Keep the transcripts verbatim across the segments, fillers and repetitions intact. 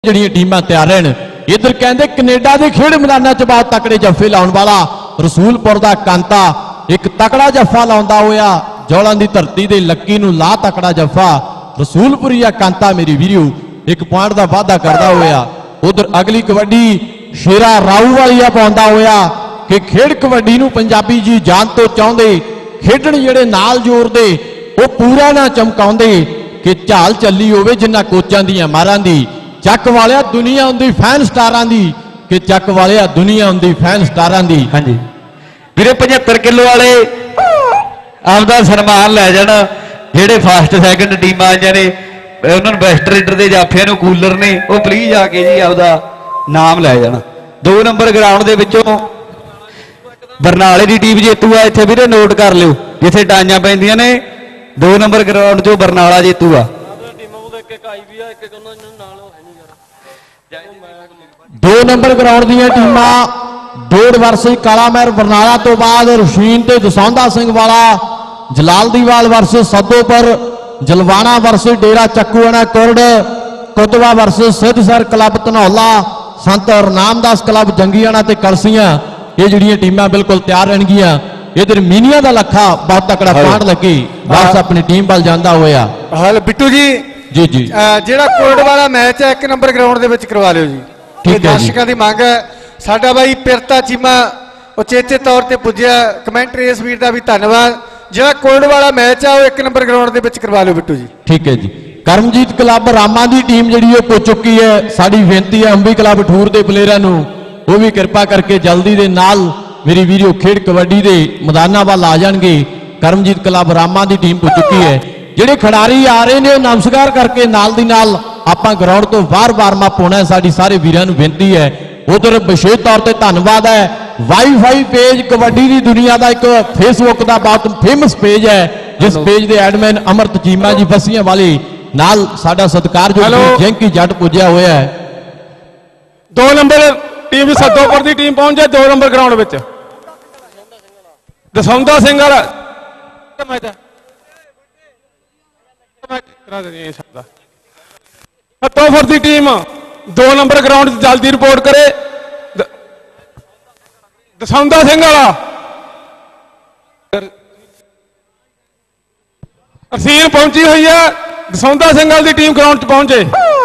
ਜਿਹੜੀਆਂ ਟੀਮਾਂ ਤਿਆਰ ਰਹਿਣ। इधर कहते कनेडा के खेड मैदान च बहुत तकड़े जफे लाने वाला रसूलपुर का कांता एक तकड़ा जफा लाता होया जौलां की धरती के लक्की नूं ला तकड़ा जफा रसूलपुरी या कांता मेरी वीडियो एक पॉइंट का वाधा करता होया। उधर अगली कबड्डी शेरा राऊ वाली पाउंदा होया कि खेड कबड्डी नूं पंजाबी जी जान तो चाहुंदे खेडण जिहड़े नाल जोरदे वो पूरा ना चमकाउंदे कि झाल चली होवे जिन्ना कोचां दीयां मारां दी चक वालिया दुनिया होंदी फैन स्टारां दी कि चक वालिया दुनिया होंदी फैन स्टारां दी। हाँ जी वीरे पचहत्तर किलो वाले आपदा सन्मान लै जाना जेडे फास्ट सैकंड टीम आईयां ने उन्होंने बेस्ट रेडर के जाफिया नूं कूलर ने वो प्लीज आके जी आपदा नाम लै जाना। दो नंबर ग्राउंड दे विचों बरनाले की टीम जेतू आ इत्थे वीरे नोट कर लिओ जिथे डाइयां पैंदियां ने दो नंबर ग्राउंड चों बरनाला जेतू आ। दो नंबर ग्राउंड दी टीमां दौड़ वर्सेस काला महर बरनाला तो बाद रशीन ते दसौंधा सिंह वाला Jalaldiwal versus Sadopur Jalwana versus Dera Chakkuana Kurad Kutwa versus Siddhsar club Dhanaula Sant Ranamdas club जंगीआना ते कलसियां ये जिहड़ियां टीमां बिल्कुल तैयार रहणगियां। इधर मीनिया का लखा बहुत तकड़ा पांड लगी बस अपनी टीम वाल जांदा होया। हाल बिट्टू जी जी जी जिहड़ा कुरड वाला मैच है एक नंबर ग्राउंड दे विच करवा लिओ जी। दर्शकों की मांग है साडा भाई पिरता चीमा उचेचे तौर पर पुज्या कमेंटरी इस वीर का भी धन्यवाद। जो कुरड वाला मैच है वो एक नंबर ग्राउंड के विच करवा लो बिट्टू जी। ठीक है जी करमजीत क्लब रामा की टीम जी पुज चुकी है साड़ी बेनती है अंबी क्लब ठूर के प्लेयरों को वो भी कृपा करके जल्दी के नाल मेरी वीडियो खेड कबड्डी के मैदानों वाल आ जाएंगे। करमजीत क्लब रामा की टीम पुज चुकी है ਜਿਹੜੇ खिडारी आ रहे हैं नमस्कार करके नाल दी नाल आपां ग्राउंड तो बाहर वार्म अप होना है साडी सारे वीरां नूं बेनती है। उधर विशेष तौर पर धन्यवाद है वाईफाई पेज कबड्डी की दुनिया का एक फेसबुक का बहुत फेमस पेज है जिस पेज के एडमिन अमृत चीमा जी फसियां वाली नाल साडा सत्कार जो जैंकी जट पुजया होया है। दो नंबर टीम सदोपुर की टीम पहुंच जाए दो नंबर ग्राउंड में दसौंधा सिंह वाला सदोपुर की टीम दो नंबर ग्राउंड जल्दी रिपोर्ट करे। दसौंधा सिंह वाला असीन पहुंची हुई है दसौंधा सिंह वाली टीम ग्राउंड च पहुंचे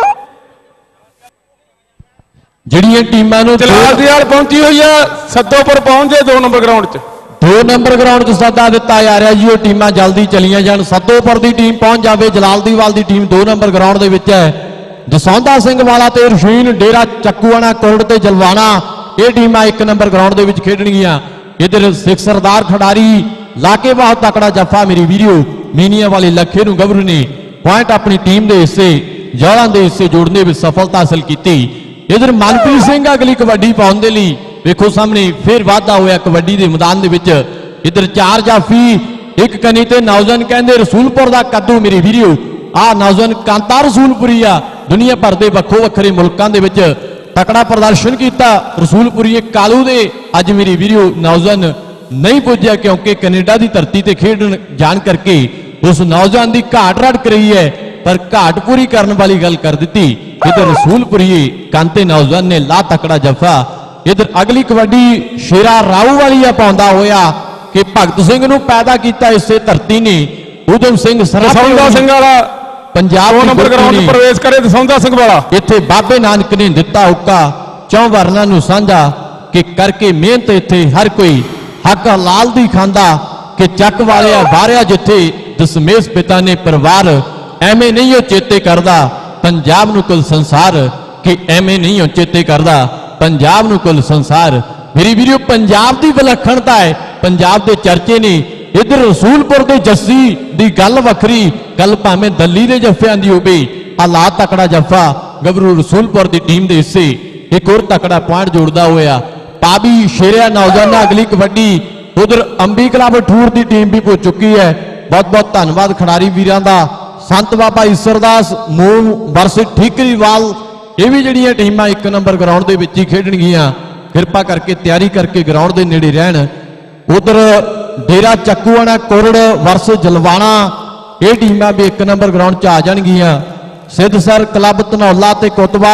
जिहड़ियां टीमां नूं जलालदीवाल पहुंची हुई है सदोपुर पहुंचे दो नंबर ग्राउंड च दो नंबर ग्राउंड च सदा दिता जा रहा जी वो टीमां जल्दी चलियां जान। सदोपुर की टीम पहुंच जाए जलालदीवाल की टीम दो नंबर ग्राउंड के विच है। दसौंधा सिंह वाला ते रशीन डेरा चक्कूआना कुरड ते जलवाना ये टीमां एक नंबर ग्राउंड के विच खेडणगियां। इधर सिख सरदार खिडारी लाके बहुत तकड़ा जफा मेरी वीडियो मीनिया वाले लखे नूं गबरू ने पॉइंट अपनी टीम के हिस्से जौलां के हिस्से जोड़ने में सफलता हासिल की। इधर मनप्रीत सिंह अगली कबड्डी पाउण दे लई वेखो सामने फिर वाधा होया कबड्डी के मैदान के। इधर चार जाफी एक कनी ते नौजवान कहते रसूलपुर का कद्दू मेरी वीडियो आ नौजवान कांता रसूलपुरी आ दुनिया भर के वक्खो वक्खरे मुल्कों के तकड़ा प्रदर्शन किया। रसूलपुरी कालू दे अज मेरी वीडियो नौजवान नहीं पुज्या क्योंकि कनेडा की धरती से खेडन जान करके उस नौजवान की घाट रड़क रही है पर घाट पूरी करने वाली गल कर दी। इधर रसूलपुरी कांते नौजवान ने ला तकड़ा जफा। इधर अगली कबड्डी शेरा राऊ वाली पाउंदा होया कि भगत सिंह नूं पैदा किया इसे धरती ने उधम सिंह दसौंधा सिंह वाला पंजाब दो नंबर ग्राउंड में प्रवेश करे दसौंधा सिंह वाला इत्थे बाबे नानक ने दिता हुक्का चौं वर्णां नूं साझा कि करके मेहनत इत्थे हर कोई हक हलाल दी खांदा कि चक वालिया वारिया जिथे दसमेश पिता ने परिवार एवें नहीं हो चेते करदा पंजाब नूं कुल संसार कि एवें नहीं हो चेते करदा पंजाब नूं कुल संसार। मेरी वीडियो पंजाब की विलक्षणता है पंजाब के चर्चे ने। इधर रसूलपुर के जस्सी की गल वखरी गल भावें दली के जफियां की होवे आला तकड़ा जफा गबरू रसूलपुर की टीम के हिस्से एक और तकड़ा पॉइंट जोड़ता होया। पाबी शेरिया नौजवान अगली कबड्डी उधर अंबी क्लब ठूर की टीम भी पहुंच चुकी है। बहुत बहुत धन्यवाद खिडारी वीरां दा। संत बाबा ईसरदास मूव वर्सेस ठीकरीवाल ये भी जिहड़ियां टीमां एक नंबर ग्राउंड के विच ही खेडणगियां कृपा करके तैयारी करके ग्राउंड के नेड़े रहन। उधर डेरा चक्कूआना कुरड वर्सेस जलवाना ये टीमां भी एक नंबर ग्राउंड च आ जाणगियां। सिद्धसर क्लब धनौला ते कुतवा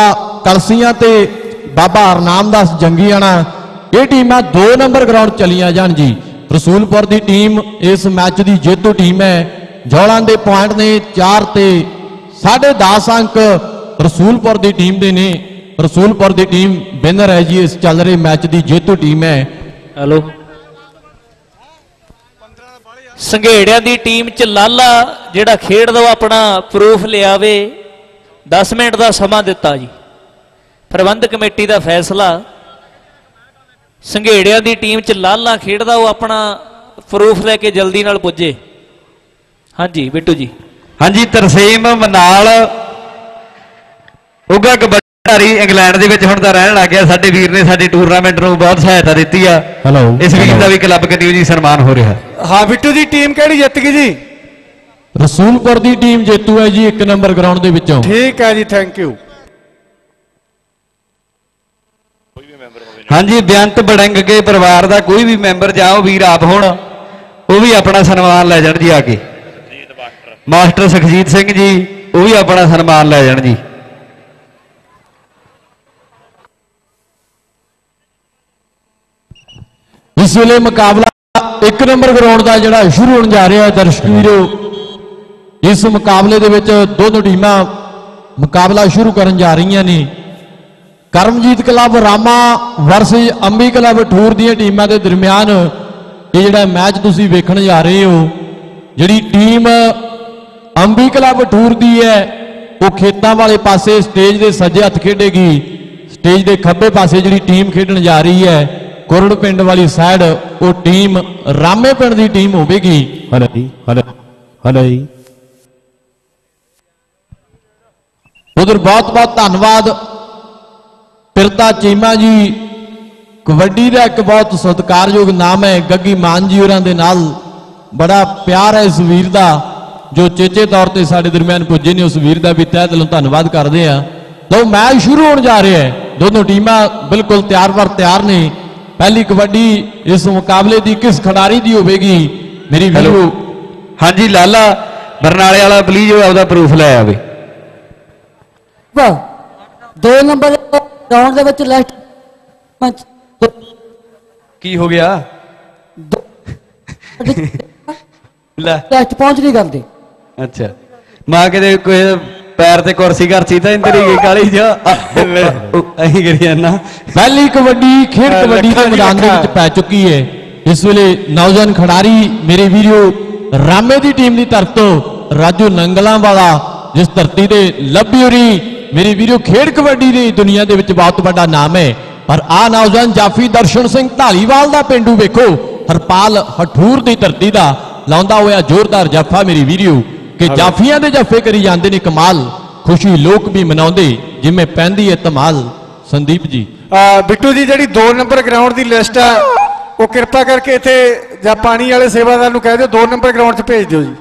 कलसियां ते बाबा हरनामदास जंगीआना ये टीमां दो नंबर ग्राउंड चलियां जान जी। रसूलपुर की टीम इस मैच की जेतू टीम है। जौलां दे पॉइंट ने चार ते साढ़े दस अंक रसूलपुर की टीम दे ने। रसूलपुर की टीम विनर है जी, इस चल रहे मैच की जेतू टीम है। हेलो संघेड़िया की टीम च लाला जिहड़ा खेड दो अपना प्रूफ लियावे, दस मिनट का समा दिता जी। प्रबंध कमेटी का फैसला, संघेड़िया की टीम च लाला खेडदा वो अपना प्रूफ लैके जल्दी नाल पुजे। हाँ जी बिट्टू जी। हाँ जी तरसेम मनाल उगा कबड्डी इंग्लैंड दे विच हुण तां रहण लग गया। साडे वीर ने साडे टूरनामेंट नूं बहुत सहायता दित्ती आ। हेलो इस वीर दा भी क्लब कन्नू जी सन्मान हो रहा। हाँ बिट्टू जी टीम किहड़ी जित गई जी? रसूलपुर की टीम जेतू है जी एक नंबर ग्राउंड दे विचों। ठीक है जी, थैंक यू। हाँ जी बेअंत बड़ंग के परिवार का कोई भी मैंबर जाओ वीर आप होण वो भी अपना सन्मान लै जाण जी। आके मास्टर सुखजीत सिंह जी वो भी अपना सन्मान लै जाण जी। इस वेले मुकाबला एक नंबर ग्राउंड का जिहड़ा शुरू होने जा रहा है। दर्शक वीरो इस मुकाबले दे विच दोनों टीमां मुकाबला शुरू करन जा रही ने। Karamjit club Rama versus Ambi club Thoor दी टीमां दे दरमियान ये जिहड़ा मैच तुसीं वेखण जा रहे हो, जिहड़ी टीम अंबी क्लब ठूर दी है वो खेतां वाले पासे स्टेज के सज्जे हथ खेडेगी। स्टेज के खब्बे पासे जिहड़ी टीम खेडण जा रही है कुरड़ पिंड वाली साइड वो टीम रामे पिंड की टीम होगी। हलो हलो हलो उधर बहुत बहुत धन्यवाद पिरता चीमा जी। कबड्डी का एक बहुत सत्कारयोग नाम है। गग्गी मान जी होरां दे नाल बड़ा प्यार है इस वीर का जो चेचे तौर पर साढ़े दरम्यान पुजे ने। उस वीर का भी तह दिलों धन्यवाद करते हैं। तो मैच शुरू होने जा रहा है। दोनों टीमां बिल्कुल तैयार बर तैयार ने। पहली कबड्डी इस मुकाबले की किस खिडारी की होगी मेरी वीडियो? हाँ जी लाला बरनाले वाला प्लीज आपका प्रूफ लै आवे। दो नंबर ग्राउंड दे विच लेफ्ट की हो गया? लेफ्ट पहुंच नहीं करते। अच्छा मां के कोई पैर ते कुर्सी करसी तो इंदर ही काली जा अही करी जाना। पहली कबड्डी खेड कबड्डी के मैदान दे विच पै चुकी है। इस वेले नौजवान खिडारी मेरे वीडियो रामे की टीम की तरफ तो राजू नंगला वाला जिस धरती से लभी होरी मेरी वीडियो खेड कबड्डी की दुनिया के विच बहुत बड़ा नाम है। पर आ नौजवान जाफी दर्शन सिंह ढालीवाल का पिंडू वेखो हरपाल हठूर की धरती का लाउंदा होया जोरदार जफा मेरी वीडियो कि जाफियां दे जफे करी जाते ने कमाल। खुशी लोग भी मनाउंदे जिमें पैंदी है धमाल। संदीप जी आ, बिट्टू जी जी दो नंबर ग्राउंड की लिस्ट है वो कृपा करके इतने जा पानी वाले सेवादार नूं कह दो दो नंबर ग्राउंड च भेज दो जी।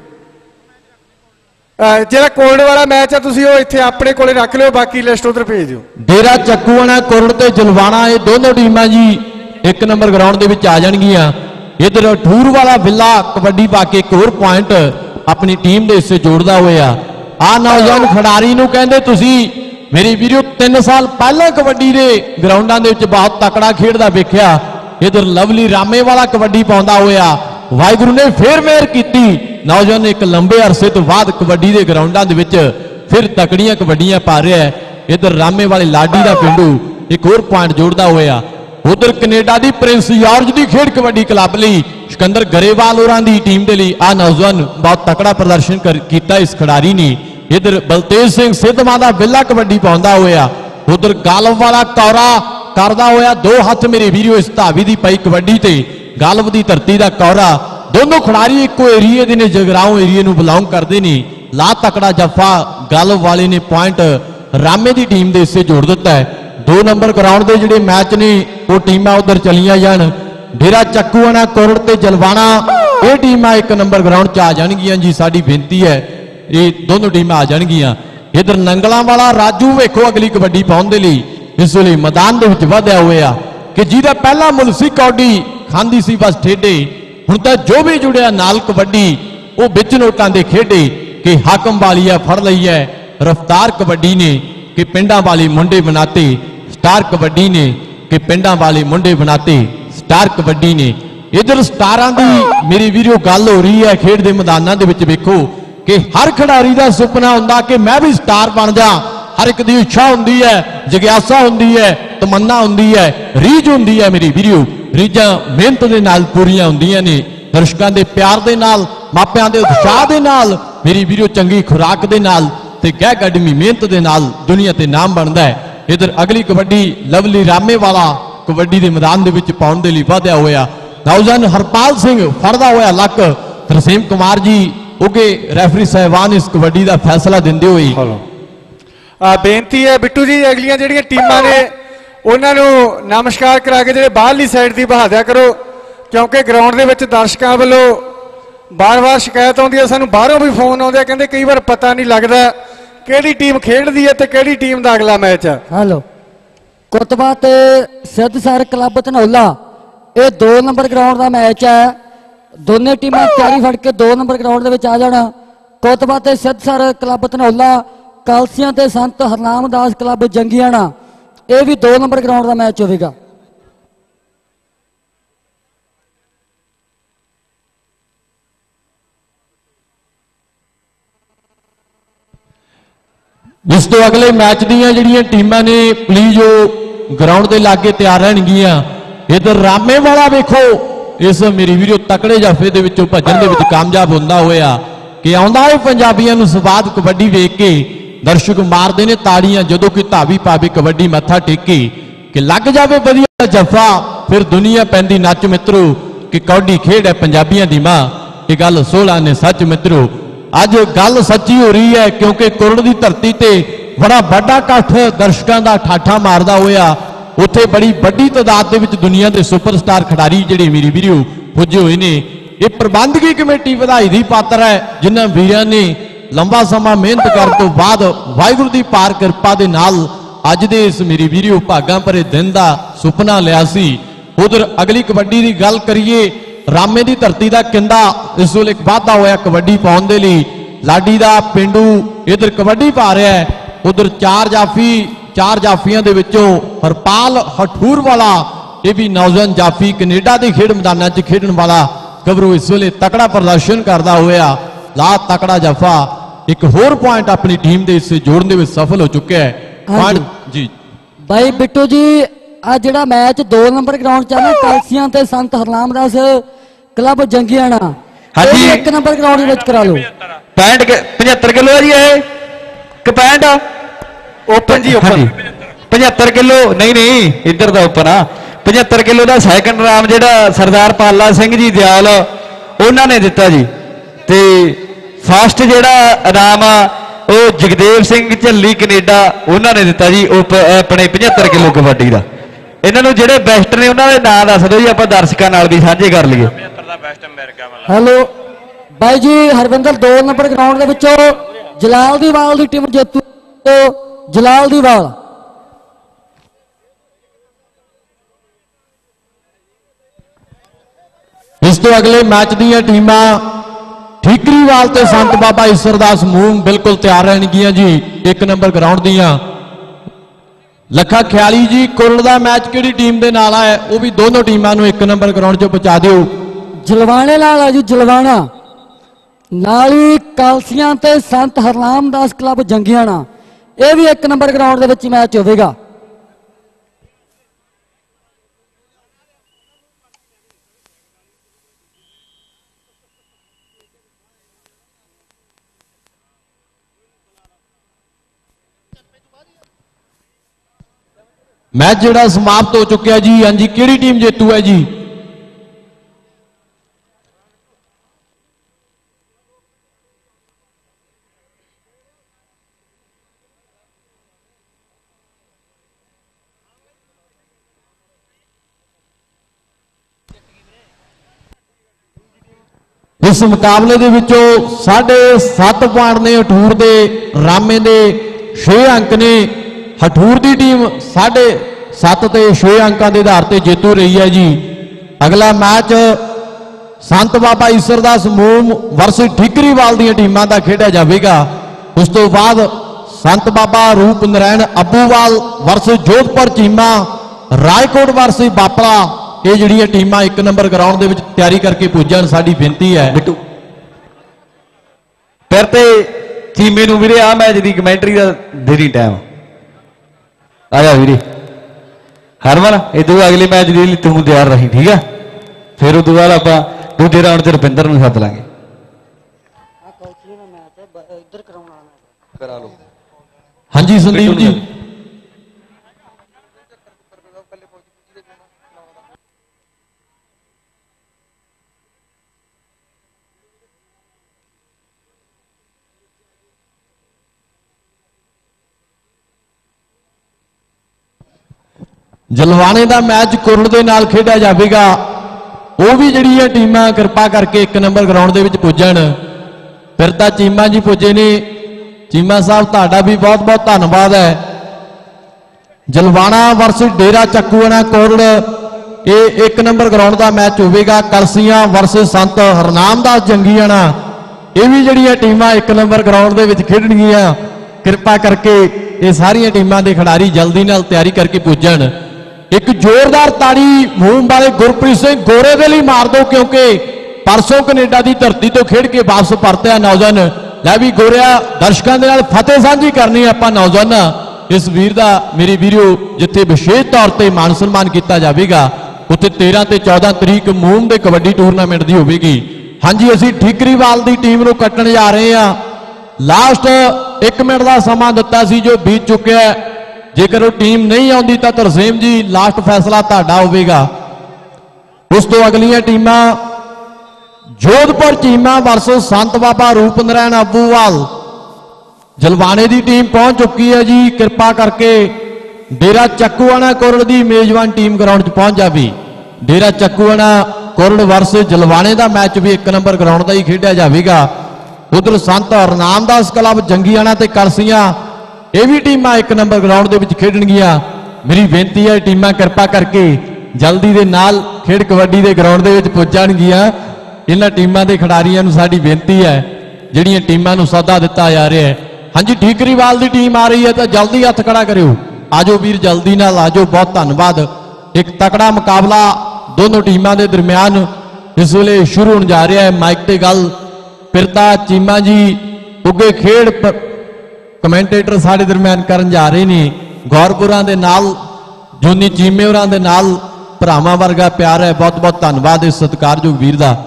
ਜਿਹੜਾ ਕੋਲਡ वाला मैच है ਤੁਸੀਂ ਉਹ ਇੱਥੇ ਆਪਣੇ ਕੋਲੇ ਰੱਖ ਲਿਓ, ਬਾਕੀ ਲਿਸਟ ਉਧਰ ਭੇਜ ਦਿਓ। डेरा ਚੱਕੂਆਣਾ ਕੁਰੜ ਤੇ ਜਲਵਾਣਾ ਇਹ ਦੋਨੋਂ ਟੀਮਾਂ ਜੀ ਇੱਕ ਨੰਬਰ ਗਰਾਊਂਡ ਦੇ ਵਿੱਚ ਆ ਜਾਣਗੀਆਂ। इधर ठूर वाला विला कबड्डी पा के एक होर पॉइंट अपनी टीम के हिस्से जोड़ता होया। आ नौजवान खिडारी नूं कहंदे तुसीं मेरी वीडियो तीन साल पहले कबड्डी के ग्राउंडां दे विच बहुत तकड़ा खेडदा वेखिया। इधर लवली रामे वाला कबड्डी पाउंदा होया। वाहिगुरू ने फिर मेहर की नौजवान ने एक लंबे अरसे तो बाद कबड्डी के ग्राउंडां दे विच फिर तकड़ियां कबड्डियां पा रहा है। इधर रामे वाले लाडी का पिंडू एक होर पॉइंट जोड़ता होया। उधर कनेडा की प्रिंस जॉर्ज की खेड कबड्डी क्लब लई सिकंदर गरेवाल होरां दी टीम के लिए आ नौजवान बहुत तकड़ा प्रदर्शन कर किया इस खिडारी ने। इधर बलतेज सिंह सिद्धवां दा विला कबड्डी पाउंदा होया। उधर गालव वाला कौरा करदा होया दो हथ मेरे वीडियो इस धावी की पई कबड्डी ते गालव की धरती का कौरा। दोनों खिडारी एको एरिए के ने जगराओं एरिए नूं बिलोंग करते हैं। ला तकड़ा जफा गालव वाले ने पॉइंट रामे की टीम के हिस्से जोड़ दिता है। दो नंबर ग्राउंड के जिहड़े मैच ने वो टीमां उधर चलियां जाण। डेरा ਚੱਕੂਆਣਾ कुरड़ ते जलवाना ये टीमां एक नंबर ग्राउंड च आ जाणगियां जी। साडी बेनती है ये दोनों टीमां आ जाणगियां। इधर नंगला वाला राजू वेखो अगली कबड्डी पाउण दे लई इस वेले मैदान दे विच वधिया होया कि जिहदा पहला मुल सी कौडी खांदी सी बस ठेडे। हुण तां जो भी जुड़िया नाल कबड्डी वो विच नोटां दे खेडे कि हाकम वाली है फड़ लई है। रफ्तार कबड्डी ने कि पिंडां वाले मुंडे बनाते स्टार कबड्डी ने, कि पिंडां वाले मुंडे बनाते स्टार कबड्डी ने। इधर स्टारां दी मेरी वीडियो गल हो रही है खेड दे मैदानां दे विच। वेखो कि हर खिडारी दा सुपना हुंदा कि मैं भी स्टार बन जा, हर एक दी इच्छा हुंदी है, जिग्यासा हुंदी है, तमन्ना हुंदी है, रीझ हुंदी है। मेरी वीडियो रीझां मेहनत दे नाल पूरीआं हुंदियां ने, दर्शकां दे प्यार दे नाल, मापिआं दे उत्साह दे नाल, मेरी वीडियो चंगी खुराक दे नाल ते गह अकैडमी मेहनत दे नाल दुनिया ते नाम बनदा है। इधर अगली कबड्डी लवली रामे वाला कबड्डी दे मैदान दे विच पाउण दे लई वधिया होया। नौजवान हरपाल सिंह फड़दा होया लक, तरसेम कुमार जी उगे रैफरी साहिबान इस कबड्डी का फैसला देंदे होए आ बेनती है बिट्टू जी अगलियां ਜਿਹੜੀਆਂ ਟੀਮਾਂ ਨੇ ਉਹਨਾਂ ਨੂੰ ਨਮਸਕਾਰ ਕਰਾ ਕੇ ਜਿਹੜੇ ਬਾਹਰਲੀ ਸਾਈਡ ਦੀ ਬਹਾ ਦਿਆ ਕਰੋ, ਕਿਉਂਕਿ ਗਰਾਊਂਡ ਦੇ ਵਿੱਚ ਦਰਸ਼ਕਾਂ ਵੱਲੋਂ ਬਾਰ-ਬਾਰ ਸ਼ਿਕਾਇਤ ਆਉਂਦੀ ਹੈ, ਸਾਨੂੰ ਬਾਹਰੋਂ ਵੀ ਫੋਨ ਆਉਂਦੇ ਆ, ਕਹਿੰਦੇ ਕਈ ਵਾਰ ਪਤਾ ਨਹੀਂ ਲੱਗਦਾ ਕਿਹੜੀ ਟੀਮ ਖੇਡਦੀ ਹੈ ਤੇ ਕਿਹੜੀ ਟੀਮ ਦਾ ਅਗਲਾ ਮੈਚ ਹੈ। ਹੈਲੋ ਕੁਤਬਾ ਤੇ ਸਿੱਧਸਰ ਕਲੱਬ ਧਨੌਲਾ, ਇਹ ਦੋ ਨੰਬਰ ਗਰਾਊਂਡ ਦਾ ਮੈਚ ਹੈ। ਦੋਨੇ ਟੀਮਾਂ ਤਿਆਰੀ ਫੜ ਕੇ ਦੋ ਨੰਬਰ ਗਰਾਊਂਡ ਦੇ ਵਿੱਚ ਆ ਜਾਣਾ। ਕੁਤਬਾ ਤੇ ਸਿੱਧਸਰ ਕਲੱਬ ਧਨੌਲਾ, ਕਲਸੀਆਂ ਤੇ ਸੰਤ ਹਰਨਾਮ ਦਾਸ ਕਲੱਬ ਜੰਗੀਆਣਾ, ਇਹ ਵੀ ਦੋ ਨੰਬਰ ਗਰਾਊਂਡ ਦਾ ਮੈਚ ਹੋਵੇਗਾ। इस तो अगले मैच दीयां जिहड़ियां टीमां ने प्लीज वो ग्राउंड के लागे तैयार रहणगियां। इधर रामे वाला वेखो इस मेरी वीडियो तकड़े जाफे दे विचों भजन दे विच कामयाब हुंदा होया कि आउंदा है पंजाबियां नूं स्वाद कबड्डी वेख के दर्शक मारदे ने ताड़ियां जदों कि धावी पावे कबड्डी मत्था टेके कि लग जावे वधिया जफा फिर दुनिया पैंदी नच मित्रो कि कबड्डी खेड है पंजाबियां दी मां। ये गल सोलह ने सच मित्रो अज गल सच्ची हो रही है क्योंकि कुरड़ की धरती ते बड़ा बड़ा इकट्ठ दर्शकों का ठाठा मारदा होया उत्थे बड़ी बड़ी तादाद दे विच दुनिया के सुपरस्टार खिडारी जिहड़े मेरी वीडियो पुजे हुए ने। ये प्रबंधकी कमेटी वधाई दी पात्र है जिन्हां वीरां ने लंबा समा मेहनत करने तो बाद वाहिगुरू की पार किरपा दे नाल अज दे इस मेरी वीडियो भागां भरे दिन का सुपना लिया सी। उधर अगली कबड्डी की गल करिए रामे की धरती का किंदा इस वेले वाधा होया कबड्डी पाउण दे लई लाडी का पिंडू इधर कबड्डी पा रहा है। उधर चार जाफी चार जाफियां दे विचों हरपाल हठूर वाला ये भी नौजवान जाफी कनेडा के खेड मैदानां च खेडण वाला गबरू इस वेले तकड़ा प्रदर्शन करता होया ला तकड़ा जाफा एक होर पॉइंट अपनी टीम के इससे जोड़ने में सफल हो चुका है। पॉइंट जी भाई बिट्टू जी आ जिहड़ा मैच दो नंबर ग्राउंड च है ना कलसियां ते संत हरनाम दास क्लब जंगीआना हाँ जी एक नंबर ग्राउंड दे विच करा लो पैंठ पचहत्तर किलो है जी ये कि पैंठ ओपन जी ओपन पचहत्तर किलो नहीं नहीं इधर का ओपन आ पचहत्तर किलो का सैकंड राम जिहड़ा सरदार पाला सिंह जी दयाल उन्होंने दिता जी ते फस्ट जिहड़ा इनाम आ वो जगदेव सिंह झल्ली कनेडा उन्होंने दिता जी अपने पचहत्तर किलो कबड्डी का। इन्होंने जिहड़े बेस्ट ने उन्होंने नाम दस दो जी आप दर्शकों नाल भी साझे कर लीए। हेलो भाई जी हरविंदर दो नंबर ग्राउंड दे विचों जलाल दी वाल दी टीम जेतू जलाल दी वाल इस तो अगले मैच दीयां टीमां ठीकरीवाल ते संत बाबा ईसरदास मूंग बिल्कुल तैयार रहणगियां जी एक नंबर ग्राउंड दीयां। लखा ख्याली जी कुरल दा मैच किहड़ी टीम दे नाल है वो भी दोनों टीमां नूं एक नंबर ग्राउंड च पहुंचा दिओ। जलवाने नाल है जी जलवाना नाली कलसियां ते संत हरनाम दास क्लब जंगीआना ये भी एक नंबर ग्राउंड दे विच मैच होवेगा। मैच जिहड़ा समाप्त हो चुका जी। हाँ जी किहड़ी टीम जेतू है जी? इस मुकाबले दे विचों साढ़े सत्त पॉइंट ने हठूर दे रामे दे छे अंक ने। हठूर की टीम साढ़े सत्त ते छे अंकों के आधार पर जेतू रही है जी। अगला मैच संत बाबा ईसरदास मूम वर्सेस ठीकरीवाल दी टीमां का खेड़ा जाएगा। उस तो बाद ਸੰਤ ਬਾਬਾ ਰੂਪ ਨਰਾਇਣ ਅੱਬੂਵਾਲ ਵਰਸਸ ਜੋਧਪੁਰ ਚੀਮਾ, ਰਾਏਕੋਟ ਵਰਸਸ ਬਾਪਲਾ। ਇਹ ਜਿਹੜੀਆਂ ਟੀਮਾਂ ਇੱਕ ਨੰਬਰ ਗਰਾਊਂਡ ਦੇ ਵਿੱਚ ਤਿਆਰੀ ਕਰਕੇ ਪੁੱਜਣ। ਸਾਡੀ ਬੇਨਤੀ ਹੈ ਬਿੱਟੂ ਫਿਰ ਤੇ ਚੀਮੇ ਨੂੰ ਵੀਰੇ ਆ ਮੈਚ ਦੀ ਕਮੈਂਟਰੀ ਦਾ ਦੇਰੀ ਟਾਈਮ ਆ ਜਾ ਵੀਰੇ। ਹਰਮਨ ਇਦੋਂ ਅਗਲੇ ਮੈਚ ਦੇ ਲਈ ਤੂੰ ਤਿਆਰ ਰਹੀ, ਠੀਕ ਆ? ਫਿਰ ਉਦੋਂ ਬਾਅਦ ਆਪਾਂ ਦੂਜੇ ਰਾਊਂਡ 'ਚ ਰੁਪਿੰਦਰ ਨੂੰ ਸੱਦ ਲਾਂਗੇ। ਕਰਾ ਲਓ। ਹਾਂਜੀ ਸੰਦੀਪ ਜੀ। ਜਲਵਾਣੇ ਦਾ ਮੈਚ ਕੁਰੜ ਦੇ ਨਾਲ ਖੇਡਿਆ ਜਾਵੇਗਾ। ਉਹ ਵੀ ਜਿਹੜੀਆਂ ਟੀਮਾਂ ਕਿਰਪਾ ਕਰਕੇ ਇੱਕ ਨੰਬਰ ਗਰਾਊਂਡ ਦੇ ਵਿੱਚ ਪੁੱਜਣ। ਫਿਰ ਤਾਂ ਚੀਮਾ ਜੀ ਪੁੱਜੇ ਨੇ। ਚੀਮਾ ਸਾਹਿਬ ਤੁਹਾਡਾ ਵੀ ਬਹੁਤ ਬਹੁਤ ਧੰਨਵਾਦ ਹੈ। ਜਲਵਾਣਾ ਵਰਸਸ ਡੇਰਾ ਚੱਕੂਆਣਾ ਕੁਰੜ, ਇਹ ਇੱਕ ਨੰਬਰ ਗਰਾਊਂਡ ਦਾ ਮੈਚ ਹੋਵੇਗਾ। ਕਲਸੀਆਂ ਵਰਸਸ ਸੰਤ ਹਰਨਾਮਦਾਸ ਜੰਗੀਆਣਾ, ਇਹ ਵੀ ਜਿਹੜੀਆਂ ਟੀਮਾਂ ਇੱਕ ਨੰਬਰ ਗਰਾਊਂਡ ਦੇ ਵਿੱਚ ਖੇਡਣਗੀਆਂ। ਕਿਰਪਾ ਕਰਕੇ ਇਹ ਸਾਰੀਆਂ ਟੀਮਾਂ ਦੇ ਖਿਡਾਰੀ ਜਲਦੀ ਨਾਲ ਤਿਆਰੀ ਕਰਕੇ ਪੁੱਜਣ। ਇੱਕ ਜ਼ੋਰਦਾਰ ਤਾੜੀ ਮੂੰਹ ਵਾਲੇ ਗੁਰਪ੍ਰੀਤ ਸਿੰਘ ਗੋਰੇ ਦੇ ਲਈ ਮਾਰ ਦਿਓ, ਕਿਉਂਕਿ ਪਰਸੋਂ ਕੈਨੇਡਾ ਦੀ ਧਰਤੀ ਤੋਂ ਖੇਡ ਕੇ ਵਾਪਸ ਪਰਤਿਆ ਨੌਜਵਾਨ। ਲੈ ਵੀ ਗੋਰਿਆ, ਦਰਸ਼ਕਾਂ ਦੇ ਨਾਲ ਫਤਿਹ ਸਾਂਝੀ ਕਰਨੀ ਆਪਾਂ ਨੌਜਵਾਨਾਂ। ਇਸ ਵੀਰ ਦਾ ਮੇਰੇ ਵੀਰੋ ਜਿੱਥੇ ਵਿਸ਼ੇਸ਼ ਤੌਰ ਤੇ ਮਾਨ ਸਨਮਾਨ ਕੀਤਾ ਜਾਵੇਗਾ, ਉੱਥੇ ਤੇਰਾਂ ਤੇ ਚੌਦਾਂ ਤਰੀਕ ਮੂਮ ਦੇ ਕਬੱਡੀ ਟੂਰਨਾਮੈਂਟ ਦੀ ਹੋਵੇਗੀ। ਹਾਂਜੀ, ਅਸੀਂ ਠੀਕਰੀਵਾਲ ਦੀ ਟੀਮ ਨੂੰ ਕੱਟਣ ਜਾ ਰਹੇ ਹਾਂ। ਲਾਸਟ ਇੱਕ ਮਿੰਟ ਦਾ ਸਮਾਂ ਦਿੱਤਾ ਸੀ ਜੋ ਬੀਤ ਚੁੱਕਿਆ। ਜੇਕਰ ਉਹ ਟੀਮ ਨਹੀਂ ਆਉਂਦੀ ਤਾਂ ਤਰਸੇਮ ਜੀ ਲਾਸਟ ਫੈਸਲਾ ਤੁਹਾਡਾ ਹੋਵੇਗਾ। ਉਸ ਤੋਂ ਅਗਲੀਆਂ ਟੀਮਾਂ ਜੋਧਪੁਰ ਚੀਮਾ ਵਰਸਸ ਸੰਤ ਬਾਬਾ ਰੂਪ ਨਰਾਇਣ ਅੱਬੂਵਾਲ। ਜਲਵਾਣੇ ਦੀ ਟੀਮ ਪਹੁੰਚ ਚੁੱਕੀ ਹੈ ਜੀ। ਕਿਰਪਾ ਕਰਕੇ ਡੇਰਾ ਚੱਕੂਆਣਾ ਕੁਰੜ ਦੀ ਮੇਜ਼ਬਾਨ ਟੀਮ ਗਰਾਊਂਡ 'ਚ ਪਹੁੰਚ ਜਾਵੇ। ਡੇਰਾ ਚੱਕੂਆਣਾ ਕੁਰੜ ਵਰਸਸ ਜਲਵਾਣੇ ਦਾ ਮੈਚ ਵੀ ਇੱਕ ਨੰਬਰ ਗਰਾਊਂਡ ਦਾ ਹੀ ਖੇਡਿਆ ਜਾਵੇਗਾ। ਉਧਰ ਸੰਤ ਹਰਨਾਮਦਾਸ ਕਲੱਬ ਜੰਗੀਆਣਾ ਤੇ ਕਲਸੀਆਂ, ਇਹ ਵੀ ਟੀਮਾਂ ਇੱਕ ਨੰਬਰ ਗਰਾਊਂਡ ਦੇ ਵਿੱਚ ਖੇਡਣਗੀਆਂ। ਮੇਰੀ ਬੇਨਤੀ ਹੈ ਟੀਮਾਂ ਕਿਰਪਾ ਕਰਕੇ ਜਲਦੀ ਦੇ ਨਾਲ ਖੇਡ ਕਬੱਡੀ ਦੇ ਗਰਾਊਂਡ ਦੇ ਵਿੱਚ ਪੁੱਜਣਗੀਆਂ। ਇਹਨਾਂ ਟੀਮਾਂ ਦੇ ਖਿਡਾਰੀਆਂ ਨੂੰ ਸਾਡੀ ਬੇਨਤੀ ਹੈ, ਜਿਹੜੀਆਂ ਟੀਮਾਂ ਨੂੰ ਸੱਦਾ ਦਿੱਤਾ ਜਾ ਰਿਹਾ ਹੈ। ਹਾਂਜੀ, ਠੀਕਰੀਵਾਲ ਦੀ ਟੀਮ ਆ ਰਹੀ ਹੈ ਤਾਂ ਜਲਦੀ ਹੱਥ ਖੜਾ ਕਰਿਓ। ਆਜੋ ਵੀਰ, ਜਲਦੀ ਨਾਲ ਆਜੋ। ਬਹੁਤ ਧੰਨਵਾਦ। ਇੱਕ ਤਕੜਾ ਮੁਕਾਬਲਾ ਦੋਨੋਂ ਟੀਮਾਂ ਦੇ ਦਰਮਿਆਨ ਇਸ ਵੇਲੇ ਸ਼ੁਰੂ ਹੋਣ ਜਾ ਰਿਹਾ ਹੈ। ਮਾਈਕ ਤੇ ਗੱਲ ਪਿਰਤਾ ਚੀਮਾ ਜੀ ਉੱਗੇ ਖੇਡ ਕਮੈਂਟੇਟਰ ਸਾਡੇ ਦਰਮਿਆਨ ਕਰਨ ਜਾ ਰਹੇ ਨੇ। ਗੌਰਪੁਰਾਂ ਦੇ ਨਾਲ ਜੋਨੀ ਚੀਮੇ ਹੋਰਾਂ ਦੇ ਨਾਲ ਭਰਾਵਾਂ ਵਰਗਾ ਪਿਆਰ ਹੈ। ਬਹੁਤ ਬਹੁਤ ਧੰਨਵਾਦ ਇਸ ਸਤਿਕਾਰਯੋਗ ਵੀਰ ਦਾ।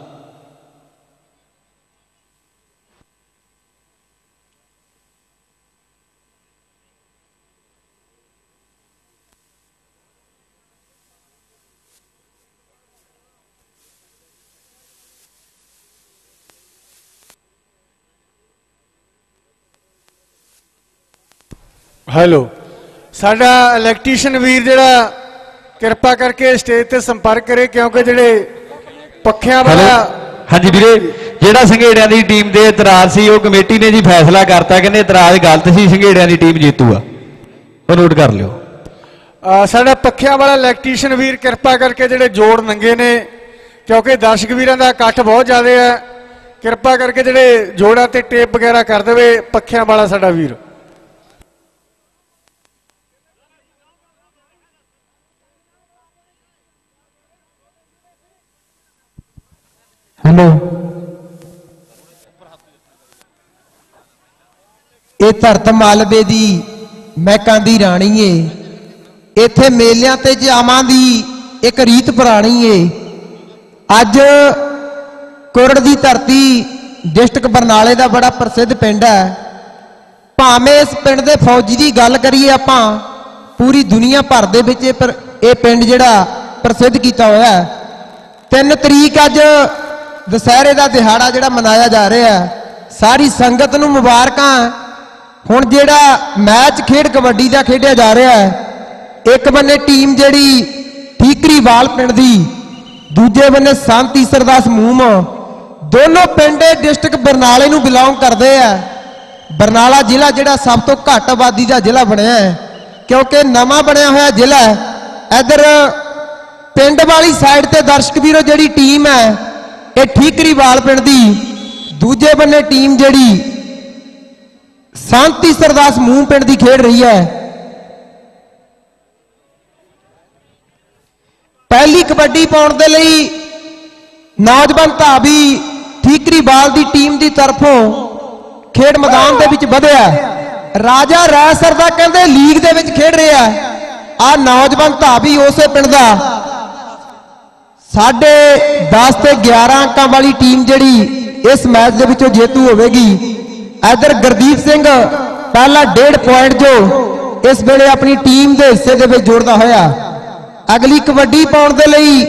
ਹੈਲੋ, ਸਾਡਾ ਇਲੈਕਟ੍ਰੀਸ਼ੀਅਨ ਵੀਰ ਜਿਹੜਾ ਕਿਰਪਾ ਕਰਕੇ ਸਟੇਜ ਤੇ ਸੰਪਰਕ ਕਰੇ, ਕਿਉਂਕਿ ਜਿਹੜੇ ਪੱਖਿਆਂ ਵਾਲਾ। ਹਾਂਜੀ ਵੀਰੇ, ਜਿਹੜਾ ਸੰਘੇੜਿਆਂ ਦੀ ਟੀਮ ਦੇ ਇਤਰਾਜ਼ ਸੀ ਉਹ ਕਮੇਟੀ ਨੇ ਜੀ ਫੈਸਲਾ ਕਰਤਾ, ਕਹਿੰਦੇ ਇਤਰਾਜ਼ ਗਲਤ ਸੀ, ਸੰਘੇੜਿਆਂ ਦੀ ਟੀਮ ਜੇਤੂ ਆ। ਉਹ ਨੋਟ ਕਰ ਲਿਓ। ਸਾਡਾ ਪੱਖਿਆਂ ਵਾਲਾ ਇਲੈਕਟ੍ਰੀਸ਼ੀਅਨ ਵੀਰ ਕਿਰਪਾ ਕਰਕੇ ਜਿਹੜੇ ਜੋੜ ਨੰਗੇ ਨੇ, ਕਿਉਂਕਿ ਦਰਸ਼ਕ ਵੀਰਾਂ ਦਾ ਇਕੱਠ ਬਹੁਤ ਜ਼ਿਆਦਾ ਹੈ, ਕਿਰਪਾ ਕਰਕੇ ਜਿਹੜੇ ਜੋੜਾਂ ਤੇ ਟੇਪ ਵਗੈਰਾ ਕਰ ਦੇਵੇ ਪੱਖਿਆਂ ਵਾਲਾ ਸਾਡਾ ਵੀਰ। ਹੈਲੋ, ਇਹ ਧਰਤ ਮਾਲਵੇ ਦੀ ਮਹਿਕਾਂ ਦੀ ਰਾਣੀ ਏ। ਇੱਥੇ ਮੇਲਿਆਂ ਤੇ ਜਾਵਾਂ ਦੀ ਇੱਕ ਰੀਤ ਪੁਰਾਣੀ ਏ। ਅੱਜ ਕੁਰੜ ਦੀ ਧਰਤੀ ਡਿਸਟ੍ਰਿਕਟ ਬਰਨਾਲੇ ਦਾ ਬੜਾ ਪ੍ਰਸਿੱਧ ਪਿੰਡ ਹੈ। ਭਾਵੇਂ ਇਸ ਪਿੰਡ ਦੇ ਫੌਜੀ ਦੀ ਗੱਲ ਕਰੀਏ ਆਪਾਂ, ਪੂਰੀ ਦੁਨੀਆ ਭਰ ਦੇ ਵਿੱਚ ਇਹ ਪਿੰਡ ਜਿਹੜਾ ਪ੍ਰਸਿੱਧ ਕੀਤਾ ਹੋਇਆ ਹੈ। ਤਿੰਨ ਤਰੀਕ ਅੱਜ ਦੁਸਹਿਰੇ ਦਾ ਦਿਹਾੜਾ ਜਿਹੜਾ ਮਨਾਇਆ ਜਾ ਰਿਹਾ ਹੈ। ਸਾਰੀ ਸੰਗਤ ਨੂੰ ਮੁਬਾਰਕਾਂ। ਹੁਣ ਜਿਹੜਾ ਮੈਚ ਖੇਡ ਕਬੱਡੀ ਦਾ ਖੇਡਿਆ ਜਾ ਰਿਹਾ ਹੈ, ਇੱਕ ਬੰਨੇ ਟੀਮ ਜਿਹੜੀ ਠੀਕਰੀਵਾਲ ਪਿੰਡ ਦੀ, ਦੂਜੇ ਬੰਨੇ ਸੰਤ ਈਸਰਦਾਸ ਮੂਮ। ਦੋਨੋਂ ਪਿੰਡ ਡਿਸਟ੍ਰਿਕਟ ਬਰਨਾਲੇ ਨੂੰ ਬਿਲੋਂਗ ਕਰਦੇ ਆ। ਬਰਨਾਲਾ ਜ਼ਿਲ੍ਹਾ ਜਿਹੜਾ ਸਭ ਤੋਂ ਘੱਟ ਆਬਾਦੀ ਦਾ ਜ਼ਿਲ੍ਹਾ ਬਣਿਆ ਹੈ, ਕਿਉਂਕਿ ਨਵਾਂ ਬਣਿਆ ਹੋਇਆ ਜ਼ਿਲ੍ਹਾ ਹੈ। ਇਧਰ ਪਿੰਡ ਵਾਲੀ ਸਾਈਡ ਤੇ ਦਰਸ਼ਕ ਵੀਰੋ ਜਿਹੜੀ ਟੀਮ ਹੈ ਇਹ ਠੀਕਰੀਵਾਲ ਪਿੰਡ ਦੀ, ਦੂਜੇ ਬੰਨੇ ਟੀਮ ਜਿਹੜੀ ਸੰਤ ਈਸਰਦਾਸ ਮੂੰਹ ਪਿੰਡ ਦੀ ਖੇਡ ਰਹੀ ਹੈ। ਪਹਿਲੀ ਕਬੱਡੀ ਪਾਉਣ ਦੇ ਲਈ ਨੌਜਵਾਨ ਧਾਬੀ ਠੀਕਰੀਵਾਲ ਦੀ ਟੀਮ ਦੀ ਤਰਫੋਂ ਖੇਡ ਮੈਦਾਨ ਦੇ ਵਿੱਚ ਵਧਿਆ। ਰਾਜਾ ਰੈਸਰ ਦਾ ਕਹਿੰਦੇ ਲੀਗ ਦੇ ਵਿੱਚ ਖੇਡ ਰਿਹਾ ਆ ਨੌਜਵਾਨ ਧਾਬੀ ਉਸੇ ਪਿੰਡ ਦਾ। ਸਾਢੇ ਦਸ ਤੇ ਗਿਆਰਾਂ ਅੰਕਾਂ ਵਾਲੀ ਟੀਮ ਜਿਹੜੀ ਇਸ ਮੈਚ ਦੇ ਵਿੱਚੋਂ ਜੇਤੂ ਹੋਵੇਗੀ। ਇਧਰ ਗੁਰਦੀਪ ਸਿੰਘ ਪਹਿਲਾ ਡੇਢ ਪੁਆਇੰਟ ਜੋ ਇਸ ਵੇਲੇ ਆਪਣੀ ਟੀਮ ਦੇ ਹਿੱਸੇ ਦੇ ਵਿੱਚ ਜੋੜਦਾ ਹੋਇਆ ਅਗਲੀ ਕਬੱਡੀ ਪਾਉਣ ਦੇ ਲਈ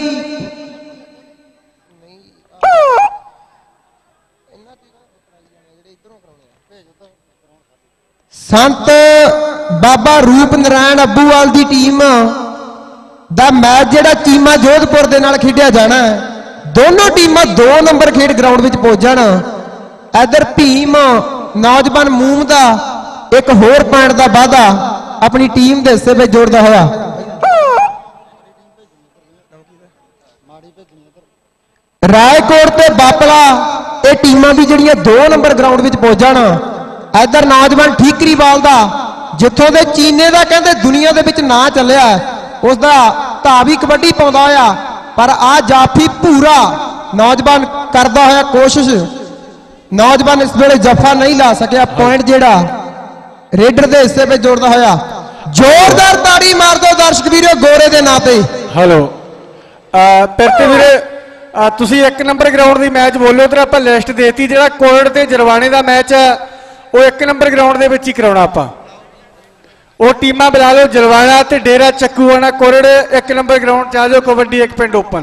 ਸੰਤ ਬਾਬਾ ਰੂਪ ਨਾਰਾਇਣ ਅੱਬੂਵਾਲ ਦੀ ਟੀਮ ਦਾ ਮੈਚ ਜਿਹੜਾ ਚੀਮਾ ਜੋਧਪੁਰ ਦੇ ਨਾਲ ਖੇਡਿਆ ਜਾਣਾ ਹੈ। ਦੋਨੋਂ ਟੀਮਾਂ ਦੋ ਨੰਬਰ ਖੇਡ ਗਰਾਊਂਡ ਵਿੱਚ ਪਹੁੰਚ ਜਾਣ। ਇਧਰ ਭੀਮ ਨੌਜਵਾਨ ਮੂਮ ਦਾ ਇੱਕ ਹੋਰ ਪੁਆਇੰਟ ਦਾ ਵਾਅਦਾ ਆਪਣੀ ਟੀਮ ਦੇ ਹਿੱਸੇ ਵਿੱਚ ਜੋੜਦਾ ਹੋਇਆ। ਰਾਏਕੋਟ ਤੇ ਬਾਪਲਾ ਇਹ ਟੀਮਾਂ ਦੀ ਜਿਹੜੀਆਂ ਦੋ ਨੰਬਰ ਗਰਾਊਂਡ ਵਿੱਚ ਪਹੁੰਚ ਜਾਣ। ਇਧਰ ਨੌਜਵਾਨ ਠੀਕਰੀਵਾਲ ਦਾ ਜਿੱਥੋਂ ਦੇ ਚੀਨੇ ਦਾ ਕਹਿੰਦੇ ਦੁਨੀਆ ਦੇ ਵਿੱਚ ਨਾਂ ਚੱਲਿਆ ਉਸ ਦਾ ਧਾਵੀ ਕਬੱਡੀ ਪਾਉਂਦਾ ਹੋਇਆ ਪਰ ਆ ਜਾਫੀ ਪੂਰਾ ਨੌਜਵਾਨ ਕਰਦਾ ਹੋਇਆ ਕੋਸ਼ਿਸ਼। ਨੌਜਵਾਨ ਇਸ ਵੇਲੇ ਜੱਫਾ ਨਹੀਂ ਲਾ ਸਕਿਆ। ਪੁਆਇੰਟ ਜਿਹੜਾ ਰੇਡਰ ਦੇ ਹਿੱਸੇ ਵਿੱਚ ਜੋੜਦਾ ਹੋਇਆ। ਜ਼ੋਰਦਾਰ ਤਾੜੀ ਮਾਰ ਦਿਓ ਦਰਸ਼ਕ ਵੀਰੋ ਗੋਰੇ ਦੇ ਨਾਂ ਤੇ। ਹੈਲੋ ਪਿਰਤੇ ਵੀਰੇ ਤੁਸੀਂ ਇੱਕ ਨੰਬਰ ਗਰਾਊਂਡ ਦੀ ਮੈਚ ਬੋਲੋ ਤੇ ਆਪਾਂ ਲਿਸਟ ਦੇਤੀ। ਜਿਹੜਾ ਕੋਰਟ ਤੇ ਜਰਵਾਣੇ ਦਾ ਮੈਚ ਹੈ ਉਹ ਇੱਕ ਨੰਬਰ ਗਰਾਊਂਡ ਦੇ ਵਿੱਚ ਹੀ ਕਰਾਉਣਾ ਆਪਾਂ। ਉਹ ਟੀਮਾਂ ਬੁਲਾ ਲਓ ਜਲਵਾਣਾ ਤੇ ਡੇਰਾ ਚੱਕੂਆਣਾ ਕੋਰੜ ਇੱਕ ਨੰਬਰ ਗਰਾਊਂਡ ਚ ਆ ਜਾਓ। ਕਬੱਡੀ ਇੱਕ ਪਿੰਡ ਓਪਨ।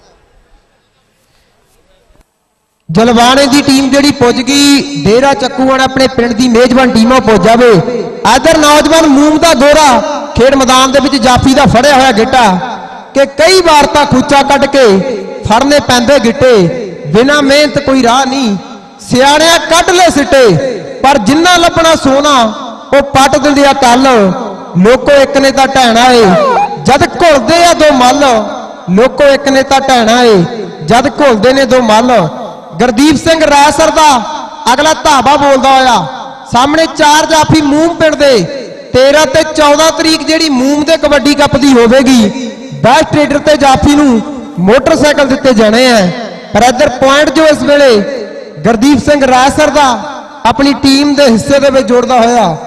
ਜਲਵਾਣੇ ਦੀ ਟੀਮ ਜਿਹੜੀ ਪੁੱਜ ਗਈ ਡੇਰਾ ਚੱਕੂਆਣਾ ਆਪਣੇ ਪਿੰਡ ਦੀ ਮੇਜ਼ਬਾਨ ਟੀਮਾਂ ਪੁੱਜ ਜਾਵੇ। ਇਧਰ ਨੌਜਵਾਨ ਮੂਮ ਦਾ ਗੋਰਾ ਖੇਡ ਮੈਦਾਨ ਦੇ ਵਿੱਚ ਜਾਫੀ ਦਾ ਫੜਿਆ ਹੋਇਆ ਗਿੱਟਾ ਕਿ ਕਈ ਵਾਰ ਤਾਂ ਖੂਚਾ ਕੱਢ ਕੇ ਫੜਨੇ ਪੈਂਦੇ ਗਿੱਟੇ। ਬਿਨਾਂ ਮਿਹਨਤ ਕੋਈ ਰਾਹ ਨਹੀਂ ਸਿਆਣਿਆ ਕੱਢ ਲੈ ਸਿੱਟੇ ਪਰ ਜਿੰਨਾ ਲੱਭਣਾ ਸੋਨਾ ਉਹ ਪੱਟ ਦਿੰਦੇ ਆ ਕੱਲ। ਲੋਕੋ ਇੱਕ ਨੇ ਤਾਂ ਢਹਿਣਾ ਏ ਜਦ ਘੁਲਦੇ ਆ ਦੋ ਮੱਲ। ਲੋਕੋ ਇੱਕ ਨੇ ਤਾਂ ਢਹਿਣਾ ਏ ਜਦ ਘੁਲਦੇ ਨੇ ਦੋ ਮੱਲ। ਗੁਰਦੀਪ ਸਿੰਘ ਰਾਸਰ ਦਾ ਅਗਲਾ ਧਾਵਾ ਬੋਲਦਾ ਹੋਇਆ ਸਾਹਮਣੇ ਚਾਰ ਜਾਫੀ ਮੂਮ ਪਿੰਡ ਦੇ। ਤੇਰਾਂ ਤੇ ਚੌਦਾਂ ਤਰੀਕ ਜਿਹੜੀ ਮੂਮ ਦੇ ਕਬੱਡੀ ਕੱਪ ਦੀ ਹੋਵੇਗੀ ਬੈਸਟ ਟ੍ਰੇਡਰ ਤੇ ਜਾਫੀ ਨੂੰ ਮੋਟਰਸਾਈਕਲ ਦਿੱਤੇ ਜਾਣੇ ਆ। ਪਰ ਇੱਧਰ ਪੁਆਇੰਟ ਜੋ ਇਸ ਵੇਲੇ ਗੁਰਦੀਪ ਸਿੰਘ ਰਾਸਰ ਦਾ ਆਪਣੀ ਟੀਮ ਦੇ ਹਿੱਸੇ ਦੇ ਵਿੱਚ ਜੋੜਦਾ ਹੋਇਆ।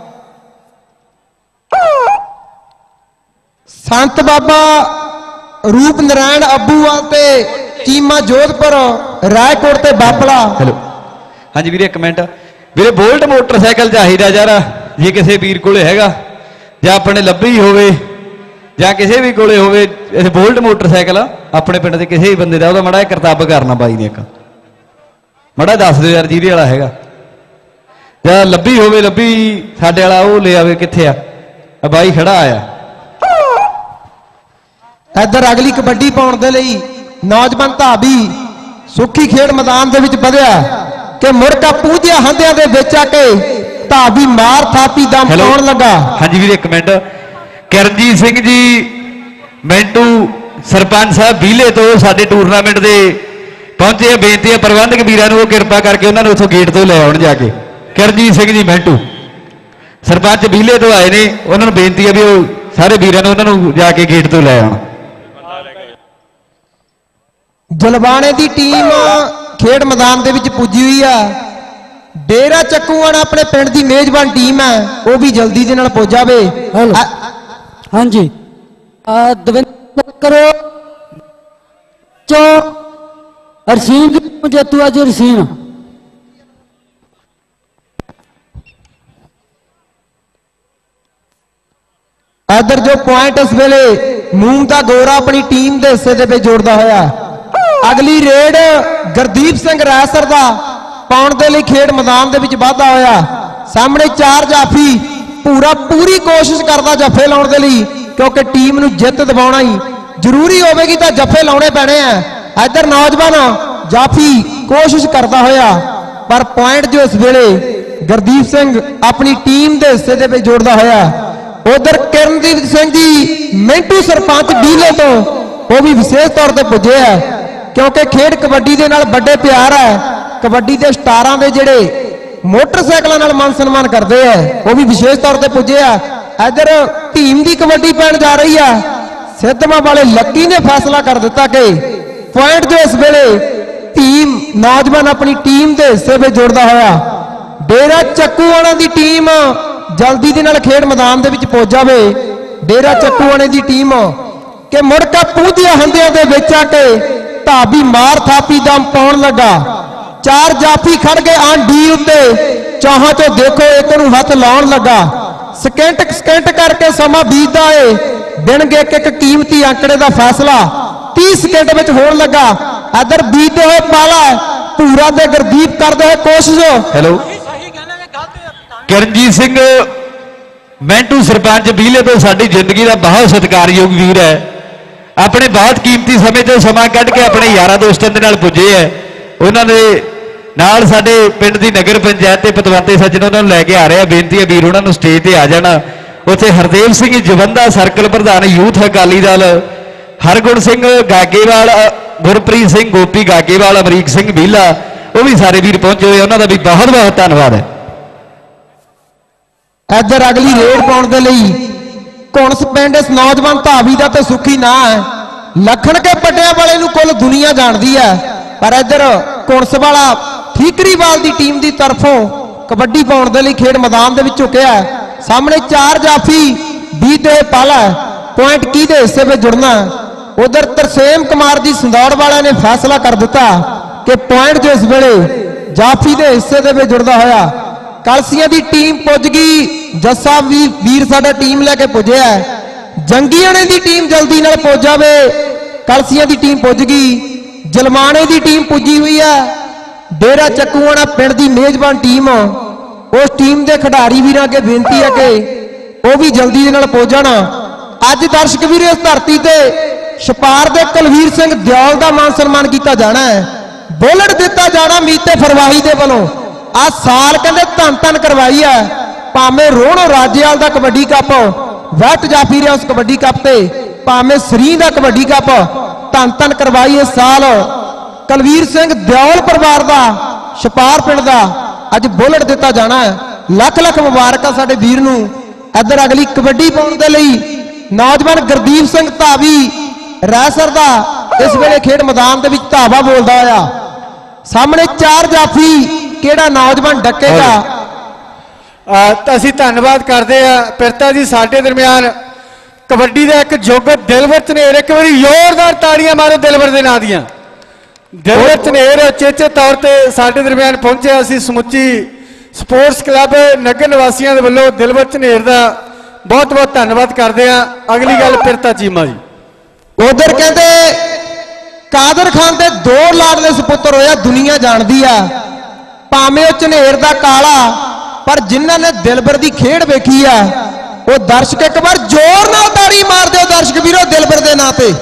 ਸੰਤ ਬਾਬਾ ਰੂਪ ਨਾਰਾਇਣ ਅੱਬੂਵਾਲ ਤੇ ਚੀਮਾ ਜੋਧਪੁਰ ਰਾਏਕੋਟ ਤੇ ਬਾਪਲਾ। ਹੈਲੋ ਹਾਂਜੀ ਵੀਰੇ ਇੱਕ ਮਿੰਟ ਵੀਰੇ ਬੋਲਟ ਮੋਟਰਸਾਈਕਲ ਚਾਹੀਦਾ ਯਾਰ ਜੇ ਕਿਸੇ ਵੀਰ ਕੋਲੇ ਹੈਗਾ ਜਾਂ ਆਪਣੇ ਲੱਭੀ ਹੋਵੇ ਜਾਂ ਕਿਸੇ ਵੀ ਕੋਲੇ ਹੋਵੇ। ਇਹ ਬੋਲਟ ਮੋਟਰਸਾਈਕਲ ਆਪਣੇ ਪਿੰਡ ਦੇ ਕਿਸੇ ਵੀ ਬੰਦੇ ਦਾ ਉਹਦਾ ਮਾੜਾ ਜਿਹਾ ਕਰਤੱਵ ਕਰਨਾ ਬਾਈ ਨੇ ਇੱਕ ਮਾੜਾ ਦੱਸ ਦਿਓ ਯਾਰ ਜਿਹਦੇ ਵਾਲਾ ਹੈਗਾ ਜਾਂ ਲੱਭੀ ਹੋਵੇ। ਲੱਭੀ ਸਾਡੇ ਵਾਲਾ ਉਹ ਲੈ ਆਵੇ। ਕਿੱਥੇ ਆ ਬਾਈ ਖੜਾ ਆਇਆ। ਇੱਧਰ ਅਗਲੀ ਕਬੱਡੀ ਪਾਉਣ ਦੇ ਲਈ ਨੌਜਵਾਨ ਧਾਬੀ ਸੁੱਖੀ ਖੇਡ ਮੈਦਾਨ ਦੇ ਵਿੱਚ ਵਧਿਆ ਕਿ ਮੁੜਕਾ ਪੂਜਿਆ ਹੰਦਿਆਂ ਦੇ ਵਿੱਚ ਆ ਕੇ ਧਾਬੀ ਮਾਰ ਥਾਪੀ ਦਮ ਪਾਉਣ ਲੱਗਾ। ਹਾਂਜੀ ਵੀਰੇ ਇੱਕ ਮਿੰਟ ਕਰਨਜੀਤ ਸਿੰਘ ਜੀ ਮੈਂਟੂ ਸਰਪੰਚ ਸਾਹਿਬ ਬੀਲੇ ਤੋਂ ਸਾਡੇ ਟੂਰਨਾਮੈਂਟ ਦੇ ਪਹੁੰਚੇ ਆ। ਬੇਨਤੀ ਹੈ ਪ੍ਰਬੰਧਕ ਵੀਰਾਂ ਨੂੰ ਉਹ ਕਿਰਪਾ ਕਰਕੇ ਉਹਨਾਂ ਨੂੰ ਉੱਥੋਂ ਗੇਟ ਤੋਂ ਲੈ ਆਉਣ ਜਾ ਕੇ। ਕਰਨਜੀਤ ਸਿੰਘ ਜੀ ਮੈਂਟੂ ਸਰਪੰਚ ਬੀਲੇ ਤੋਂ ਆਏ ਨੇ ਉਹਨਾਂ ਨੂੰ ਬੇਨਤੀ ਹੈ ਵੀ ਉਹ ਸਾਰੇ ਵੀਰਾਂ ਨੂੰ ਉਹਨਾਂ ਨੂੰ ਜਾ ਕੇ ਗੇਟ ਤੋਂ ਲੈ ਆਉਣ। ਜਲਵਾਣੇ ਦੀ ਟੀਮ ਖੇਡ ਮੈਦਾਨ ਦੇ ਵਿੱਚ ਪੁੱਜੀ ਹੋਈ ਆ। ਡੇਰਾ ਚੱਕੂਆਣਾ ਆਪਣੇ ਪਿੰਡ ਦੀ ਮੇਜ਼ਬਾਨ ਟੀਮ ਹੈ ਉਹ ਵੀ ਜਲਦੀ ਦੇ ਨਾਲ ਪਹੁੰਚ ਜਾਵੇ। ਹਾਂਜੀ ਦਵਿੰਦਰ ਕਰੋ ਚੋ ਰਸੀਨ ਜੇਤੂ ਅੱਜ ਰਸੀਨ। ਇਧਰ ਜੋ ਪੁਆਇੰਟ ਇਸ ਵੇਲੇ ਮੂਮ ਦਾ ਗੋਰਾ ਆਪਣੀ ਟੀਮ ਦੇ ਹਿੱਸੇ ਦੇ ਵਿੱਚ ਜੋੜਦਾ ਹੋਇਆ। ਅਗਲੀ ਰੇਡ ਗੁਰਦੀਪ ਸਿੰਘ ਰਾਸਰ ਦਾ ਪਾਉਣ ਦੇ ਲਈ ਖੇਡ ਮੈਦਾਨ ਦੇ ਵਿੱਚ ਵਾਧਾ ਹੋਇਆ। ਸਾਹਮਣੇ ਚਾਰ ਜਾਫੀ ਪੂਰਾ ਪੂਰੀ ਕੋਸ਼ਿਸ਼ ਕਰਦਾ ਜੱਫੇ ਲਾਉਣ ਦੇ ਲਈ ਕਿਉਂਕਿ ਟੀਮ ਨੂੰ ਜਿੱਤ ਦਿਵਾਉਣਾ ਹੀ ਜ਼ਰੂਰੀ ਹੋਵੇਗੀ ਤਾਂ ਜੱਫੇ ਲਾਉਣੇ ਪੈਣੇ ਆ। ਇਧਰ ਨੌਜਵਾਨ ਜਾਫੀ ਕੋਸ਼ਿਸ਼ ਕਰਦਾ ਹੋਇਆ ਪਰ ਪੁਆਇੰਟ ਜੋ ਇਸ ਵੇਲੇ ਗੁਰਦੀਪ ਸਿੰਘ ਆਪਣੀ ਟੀਮ ਦੇ ਹਿੱਸੇ ਦੇ ਵਿੱਚ ਜੋੜਦਾ ਹੋਇਆ। ਉਧਰ ਕਿਰਨਦੀਪ ਸਿੰਘ ਜੀ ਮੈਂਟੂ ਸਰਪੰਚ ਬੀਲੇ ਤੋਂ ਉਹ ਵੀ ਵਿਸ਼ੇਸ਼ ਤੌਰ ਤੇ ਪੁੱਜੇ ਆ ਕਿਉਂਕਿ ਖੇਡ ਕਬੱਡੀ ਦੇ ਨਾਲ ਵੱਡੇ ਪਿਆਰ ਹੈ। ਕਬੱਡੀ ਦੇ ਸਟਾਰਾਂ ਦੇ ਜਿਹੜੇ ਮੋਟਰਸਾਈਕਲਾਂ ਨਾਲ ਮਾਨ ਸਨਮਾਨ ਕਰਦੇ ਆ, ਉਹ ਵੀ ਵਿਸ਼ੇਸ਼ ਤੌਰ ਤੇ ਪੁੱਜੇ ਆ। ਇੱਧਰ ਟੀਮ ਦੀ ਕਬੱਡੀ ਪੈਣ ਜਾ ਰਹੀ ਆ। ਸਿੱਧਵਾਂ ਵਾਲੇ ਲੱਕੀ ਨੇ ਫੈਸਲਾ ਕਰ ਦਿੱਤਾ ਕਿ ਪੁਆਇੰਟ ਜੋ ਇਸ ਵੇਲੇ ਟੀਮ ਨੌਜਵਾਨ ਆਪਣੀ ਟੀਮ ਦੇ ਹਿੱਸੇ ਵਿੱਚ ਜੁੜਦਾ ਹੋਇਆ ਡੇਰਾ ਚੱਕੂਆਣਾ ਦੀ ਟੀਮ ਜਲਦੀ ਦੇ ਨਾਲ ਖੇਡ ਮੈਦਾਨ ਦੇ ਵਿੱਚ ਪਹੁੰਚ ਜਾਵੇ। ਡੇਰਾ ਚੱਕੂਆਣੇ ਦੀ ਟੀਮ ਕਿ ਮੁੜ ਕੇ ਪੂਜਿਆ ਹੰਦਿਆਂ ਦੇ ਵਿੱਚ ਆ ਕੇ ਧਾਬੀ ਮਾਰ ਥਾਪੀ ਦਮ ਪਾਉਣ ਲੱਗਾ। ਚਾਰ ਜਾਫੀ ਖੜ ਗਏ ਆਂ ਡੀ ਉੱਤੇ, ਚਾਹਾਂ ਚੋਂ ਦੇਖੋ ਇੱਕ ਨੂੰ ਹੱਥ ਲਾਉਣ ਲੱਗਾ। ਸਕਿੰਟ ਸਕਿੰਟ ਕਰਕੇ ਸਮਾਂ ਬੀਤਦਾ ਏ, ਬਿਨਗੇ ਇੱਕ ਇੱਕ ਕੀਮਤੀ ਅੰਕੜੇ ਦਾ ਫੈਸਲਾ तीस ਸਕਿੰਟ ਵਿੱਚ ਹੋਣ ਲੱਗਾ। ਇਧਰ ਬੀਤੇ ਹੋਏ ਪਾਲਾ ਪੂਰਾ ਤੇ ਗੁਰਦੀਪ ਕਰਦੇ ਹੋਏ ਕੋਸ਼ਿਸ਼। ਹੈਲੋ ਕਰਨਜੀਤ ਸਿੰਘ ਮੈਂਟੂ ਸਰਪੰਚ ਬੀਲੇ ਤੋਂ ਸਾਡੀ ਜ਼ਿੰਦਗੀ ਦਾ ਬਹੁਤ ਸਤਿਕਾਰਯੋਗ ਵੀਰ ਹੈ। ਆਪਣੇ ਬਹੁਤ ਕੀਮਤੀ ਸਮੇਂ ਤੋਂ ਸਮਾਂ ਕੱਢ ਕੇ ਆਪਣੇ ਯਾਰਾਂ ਦੋਸਤਾਂ ਦੇ ਨਾਲ ਪੁੱਜੇ ਹੈ। ਉਹਨਾਂ ਦੇ ਨਾਲ ਸਾਡੇ ਪਿੰਡ ਦੀ ਨਗਰ ਪੰਚਾਇਤ ਤੇ ਪਤਵੰਤੇ ਸੱਜਣ ਉਹਨਾਂ ਨੂੰ ਲੈ ਕੇ ਆ ਰਹੇ ਆ। ਬੇਨਤੀ ਹੈ ਵੀਰ ਉਹਨਾਂ ਨੂੰ ਸਟੇਜ ਤੇ ਆ ਜਾਣਾ। ਉੱਥੇ ਹਰਦੇਵ ਸਿੰਘ ਜਵੰਦਾ ਸਰਕਲ ਪ੍ਰਧਾਨ ਯੂਥ ਅਕਾਲੀ ਦਲ, ਹਰਗੁਣ ਸਿੰਘ ਗਾਗੇਵਾਲ, ਗੁਰਪ੍ਰੀਤ ਸਿੰਘ ਗੋਪੀ ਗਾਗੇਵਾਲ, ਅਮਰੀਕ ਸਿੰਘ ਬੀਲਾ, ਉਹ ਵੀ ਸਾਰੇ ਵੀਰ ਪਹੁੰਚੇ ਹੋਏ। ਉਹਨਾਂ ਦਾ ਵੀ ਬਹੁਤ ਬਹੁਤ ਧੰਨਵਾਦ ਹੈ। ਇੱਧਰ ਅਗਲੀ ਰੇਡ ਪਾਉਣ ਦੇ ਲਈ ਘੁਣਸ ਪਿੰਡ ਇਸ ਨੌਜਵਾਨ ਧਾਵੀ ਦਾ ਤੇ ਸੁਖੀ ਨਾਂ ਹੈ। ਲੱਖਣ ਕੇ ਪੱਟਿਆਂ ਵਾਲੇ ਨੂੰ ਕੁੱਲ ਦੁਨੀਆ ਜਾਣਦੀ ਹੈ, ਪਰ ਇੱਧਰ ਘੁਣਸ ਵਾਲਾ ਠੀਕਰੀਵਾਲ ਦੀ ਟੀਮ ਦੀ ਤਰਫੋਂ ਕਬੱਡੀ ਪਾਉਣ ਦੇ ਲਈ ਖੇਡ ਮੈਦਾਨ ਦੇ ਵਿੱਚ ਝੁਕਿਆ। ਸਾਹਮਣੇ ਚਾਰ ਜਾਫੀ ਬੀਤੇ ਪਾਲਾ, ਪੁਆਇੰਟ ਕਿਹਦੇ ਹਿੱਸੇ ਵਿੱਚ ਜੁੜਨਾ। ਉਧਰ ਤਰਸੇਮ ਕੁਮਾਰ ਜੀ ਸੰਦੌੜ ਵਾਲਿਆਂ ਨੇ ਫੈਸਲਾ ਕਰ ਦਿੱਤਾ ਕਿ ਪੁਆਇੰਟ ਜੋ ਇਸ ਵੇਲੇ ਜਾਫੀ ਦੇ ਹਿੱਸੇ ਦੇ ਵਿੱਚ ਜੁੜਦਾ ਹੋਇਆ। ਕਲਸੀਆਂ ਦੀ ਟੀਮ ਪੁੱਜ ਗਈ। ਜੱਸਾ ਵੀ ਵੀਰ ਸਾਡਾ ਟੀਮ ਲੈ ਕੇ ਪੁੱਜਿਆ। ਜੰਗੀਆਣੇ ਦੀ ਟੀਮ ਜਲਦੀ ਨਾਲ ਪਹੁੰਚ ਜਾਵੇ। ਕਲਸੀਆਂ ਦੀ ਟੀਮ ਪੁੱਜ ਗਈ। ਜਲਮਾਣੇ ਦੀ ਟੀਮ ਪੁੱਜੀ ਹੋਈ ਹੈ। ਡੇਰਾ ਚੱਕੂਆਣਾ ਪਿੰਡ ਦੀ ਮੇਜ਼ਬਾਨ ਟੀਮ, ਉਸ ਟੀਮ ਦੇ ਖਿਡਾਰੀ ਵੀਰਾਂ ਅੱਗੇ ਬੇਨਤੀ ਹੈ ਕਿ ਉਹ ਵੀ ਜਲਦੀ ਦੇ ਨਾਲ ਪਹੁੰਚ ਜਾਣਾ। ਅੱਜ ਦਰਸ਼ਕ ਵੀਰ ਇਸ ਧਰਤੀ ਤੇ ਛਪਾਰ ਦੇ ਕੁਲਵੀਰ ਸਿੰਘ ਦਿਓਲ ਦਾ ਮਾਨ ਸਨਮਾਨ ਕੀਤਾ ਜਾਣਾ ਹੈ। ਬੁਲਟ ਦਿੱਤਾ ਜਾਣਾ ਮੀਤੇ ਫਰਵਾਹੀ ਦੇ ਵੱਲੋਂ। ਆ ਸਾਲ ਕਹਿੰਦੇ ਧੰਨ ਧੰਨ ਕਰਵਾਈ ਹੈ। ਭਾਵੇਂ ਰੋਹਣੋ ਰਾਜੇਵਾਲ ਦਾ ਕਬੱਡੀ ਕੱਪ ਵੈਟ ਜਾਫੀ ਰਿਹਾ ਉਸ ਕਬੱਡੀ ਕੱਪ ਤੇ, ਭਾਵੇਂ ਸਰੀ ਦਾ ਕਬੱਡੀ ਕੱਪ ਧੰਨ ਧੰਨ ਕਰਵਾਈ ਇਸ ਸਾਲ ਕੁਲਵੀਰ ਸਿੰਘ ਦਿਓਲ ਪਰਿਵਾਰ ਦਾ ਛਪਾਰ ਪਿੰਡ ਦਾ ਅੱਜ ਬੁਲਟ ਦਿੱਤਾ ਜਾਣਾ ਹੈ। ਲੱਖ ਲੱਖ ਮੁਬਾਰਕਾਂ ਸਾਡੇ ਵੀਰ ਨੂੰ। ਇੱਧਰ ਅਗਲੀ ਕਬੱਡੀ ਪਾਉਣ ਦੇ ਲਈ ਨੌਜਵਾਨ ਗੁਰਦੀਪ ਸਿੰਘ ਧਾਵੀ ਰੈਸਰ ਦਾ ਇਸ ਵੇਲੇ ਖੇਡ ਮੈਦਾਨ ਦੇ ਵਿੱਚ ਧਾਵਾ ਬੋਲਦਾ ਹੋਇਆ। ਸਾਹਮਣੇ ਚਾਰ ਜਾਫੀ, ਕਿਹੜਾ ਨੌਜਵਾਨ ਡੱਕੇਗਾ। ਤਾਂ ਅਸੀਂ ਧੰਨਵਾਦ ਕਰਦੇ ਆ ਪਿਰਤਾ ਜੀ। ਸਾਡੇ ਦਰਮਿਆਨ ਕਬੱਡੀ ਦਾ ਇੱਕ ਯੁੱਗ ਦਿਲਵਰ ਝਨੇਰ, ਇੱਕ ਵਾਰੀ ਜ਼ੋਰਦਾਰ ਤਾੜੀਆਂ ਮਾਰੋ ਦਿਲਵਰ ਦੇ ਨਾਂ ਦੀਆਂ। ਦਿਲਵਰ ਝਨੇਰ ਚੇਚੇ ਤੌਰ ਤੇ ਸਾਡੇ ਦਰਮਿਆਨ ਪਹੁੰਚਿਆ। ਅਸੀਂ ਸਮੁੱਚੀ ਸਪੋਰਟਸ ਕਲੱਬ ਨਗਰ ਨਿਵਾਸੀਆਂ ਦੇ ਵੱਲੋਂ ਦਿਲਵਰ ਝਨੇਰ ਦਾ ਬਹੁਤ ਬਹੁਤ ਧੰਨਵਾਦ ਕਰਦੇ ਆ। ਅਗਲੀ ਗੱਲ ਪਿਰਤਾ ਚੀਮਾ ਜੀ। ਉਧਰ ਕਹਿੰਦੇ ਕਾਦਰ ਖਾਨ ਦੇ ਦੋ ਲਾਡਲੇ ਸੁਪੁੱਤਰ ਹੋਇਆ, ਦੁਨੀਆ ਜਾਣਦੀ ਆ। ਭਾਵੇਂ ਉਹ ਝਨੇਰ ਦਾ ਕਾਲਾ, ਪਰ ਜਿਨ੍ਹਾਂ ਨੇ ਦਿਲਬਰ ਦੀ ਖੇਡ ਵੇਖੀ ਆ ਉਹ ਦਰਸ਼ਕ ਇੱਕ ਵਾਰ ਜ਼ੋਰ ਨਾਲ ਤਾੜੀ ਮਾਰ ਦਿਓ ਦਰਸ਼ਕ ਵੀਰੋ ਦਿਲਬਰ ਦੇ ਨਾਂ ਤੇ।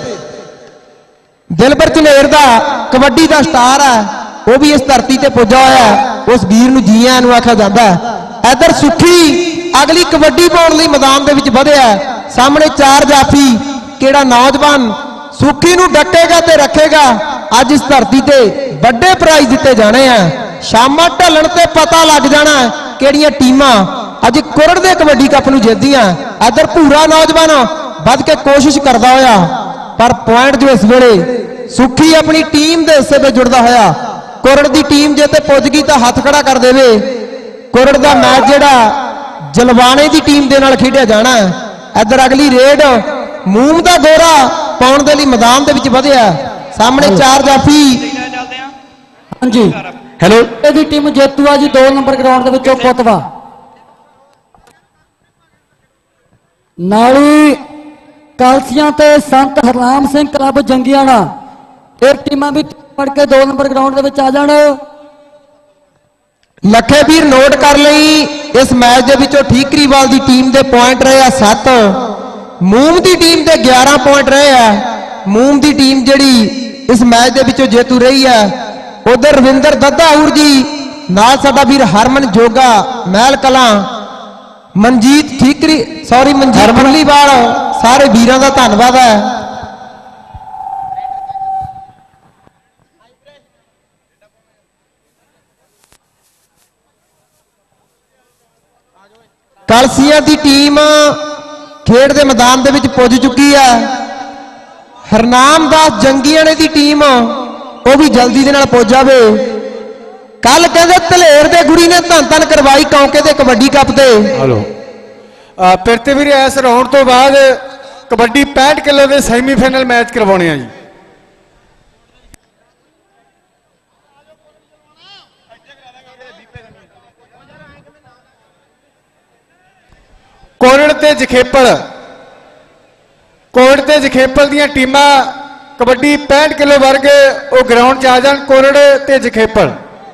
ਦਿਲਬਰ ਝਨੇਰ ਦਾ ਕਬੱਡੀ ਦਾ ਸਟਾਰ ਆ, ਉਹ ਵੀ ਇਸ ਧਰਤੀ ਤੇ ਪੁੱਜਾ ਹੋਇਆ। ਉਸ ਵੀਰ ਨੂੰ ਜੀ ਆਇਆਂ ਨੂੰ ਆਖਿਆ ਜਾਂਦਾ। ਇੱਧਰ ਸੁਖੀ ਅਗਲੀ ਕਬੱਡੀ ਪਾਉਣ ਲਈ ਮੈਦਾਨ ਦੇ ਵਿੱਚ ਵਧਿਆ। ਸਾਹਮਣੇ ਚਾਰ ਜਾਫੀ, ਕਿਹੜਾ ਨੌਜਵਾਨ ਸੁਖੀ ਨੂੰ ਡੱਕੇਗਾ ਤੇ ਰੱਖੇਗਾ। ਅੱਜ ਇਸ ਧਰਤੀ ਤੇ ਵੱਡੇ ਪ੍ਰਾਈਜ਼ ਦਿੱਤੇ ਜਾਣੇ ਆ। ਸ਼ਾਮਾਂ ਢਲਣ ਤੇ ਪਤਾ ਲੱਗ ਜਾਣਾ ਕਿਹੜੀਆਂ ਟੀਮਾਂ ਅੱਜ ਕੁਰੜ ਦੇ ਕਬੱਡੀ ਕੱਪ ਨੂੰ ਜਿੱਤਦੀਆਂ। ਇੱਧਰ ਭੂਰਾ ਨੌਜਵਾਨ ਵੱਧ ਕੇ ਕੋਸ਼ਿਸ਼ ਕਰਦਾ ਹੋਇਆ, ਪਰ ਪੁਆਇੰਟ ਜੋ ਇਸ ਵੇਲੇ ਸੁਖੀ ਆਪਣੀ ਟੀਮ ਦੇ ਹਿੱਸੇ ਵਿੱਚ ਜੁੜਦਾ ਹੋਇਆ। ਕੁਰੜ ਦੀ ਟੀਮ ਜੇ ਤੇ ਪੁੱਜ ਗਈ ਤਾਂ ਹੱਥ ਖੜਾ ਕਰ ਦੇਵੇ। ਕੁਰੜ ਦਾ ਮੈਚ ਜਿਹੜਾ ਜਲਵਾਣੇ ਦੀ ਟੀਮ ਦੇ ਨਾਲ ਖੇਡਿਆ ਜਾਣਾ। ਇੱਧਰ ਅਗਲੀ ਰੇਡ ਮੂਮ ਦਾ ਗੋਰਾ ਪਾਉਣ ਦੇ ਲਈ ਮੈਦਾਨ ਦੇ ਵਿੱਚ ਵਧਿਆ। ਸਾਹਮਣੇ ਚਾਰ ਜਾਫੀ। ਹਾਂਜੀ ਹੈਲੋ ਇਹਦੀ ਟੀਮ ਜੇਤੂ ਆ ਜੀ ਦੋ ਨੰਬਰ ਗਰਾਊਂਡ ਦੇ ਵਿੱਚੋਂ ਪੁੱਤਵਾ ਨਾਲੀ ਕਲਸੀਆਂ ਤੇ ਸੰਤ ਹਰਨਾਮ ਸਿੰਘ ਕਲੱਬ ਜੰਗੀਆਣਾ। ਇਹ ਟੀਮਾਂ ਵੀ ਪੜ ਕੇ ਦੋ ਨੰਬਰ ਗਰਾਊਂਡ ਦੇ ਵਿੱਚ ਆ ਜਾਣ। ਲੱਖੇ ਵੀਰ ਨੋਟ ਕਰ ਲਈ ਇਸ ਮੈਚ ਦੇ ਵਿੱਚੋਂ ਠੀਕਰੀਵਾਲ ਦੀ ਟੀਮ ਦੇ ਪੁਆਇੰਟ ਰਹੇ ਆ ਸੱਤ, ਮੂਮ ਦੀ ਟੀਮ ਦੇ ਗਿਆਰਾਂ ਪੁਆਇੰਟ ਰਹੇ ਆ। ਮੂਮ ਦੀ ਟੀਮ ਜਿਹੜੀ ਇਸ ਮੈਚ ਦੇ ਵਿੱਚੋਂ ਜੇਤੂ ਰਹੀ ਹੈ। ਉਧਰ ਰਵਿੰਦਰ ਦੱਦਾਹੂਰ ਜੀ ਨਾਲ ਸਾਡਾ ਵੀਰ ਹਰਮਨ ਜੋਗਾ ਮਹਿਲ ਕਲਾਂ, ਮਨਜੀਤ ਠੀਕਰੀ ਸੌਰੀ ਮਨਜੀਤ ਮੁਰਲੀਵਾਲ, ਸਾਰੇ ਵੀਰਾਂ ਦਾ ਧੰਨਵਾਦ ਹੈ। ਕਲਸੀਆਂ ਦੀ ਟੀਮ ਖੇਡ ਦੇ ਮੈਦਾਨ ਦੇ ਵਿੱਚ ਪੁੱਜ ਚੁੱਕੀ ਹੈ। ਹਰਨਾਮ ਦਾਸ ਜੰਗੀਆਂ ਦੀ ਟੀਮ ਉਹ ਵੀ ਜਲਦੀ ਦੇ ਨਾਲ ਪੁੱਜ ਜਾਵੇ। ਕੱਲ ਕਹਿੰਦੇ ਧਲੇਰ ਦੇ ਗੁਰੀ ਨੇ ਧੰਨ ਧੰਨ ਕਰਵਾਈ ਕੌਂਕੇ ਦੇ ਕਬੱਡੀ ਕੱਪ ਤੇ। ਹਲੋ ਫਿਰ ਤੇ ਵੀਰੇ ਇਸ ਰਾਉਂਡ ਤੋਂ ਬਾਅਦ ਕਬੱਡੀ ਪੈਂਹਠ ਕਿਲੋ ਦੇ ਸੈਮੀਫਾਈਨਲ ਮੈਚ ਕਰਵਾਉਣੇ ਆ ਜੀ। ਕੋਰੜ ਤੇ ਜਖੇਪਲ ਕੋਰੜ ਤੇ ਜਖੇਪਲ ਦੀਆਂ ਟੀਮਾਂ ਕਬੱਡੀ ਪੈਂਹਠ ਕਿਲੋ ਵਰਗ ਉਹ ਗਰਾਊਂਡ 'ਚ ਆ ਜਾਣ। ਕੋਰੜ ਤੇ ਜਖੇਪਲ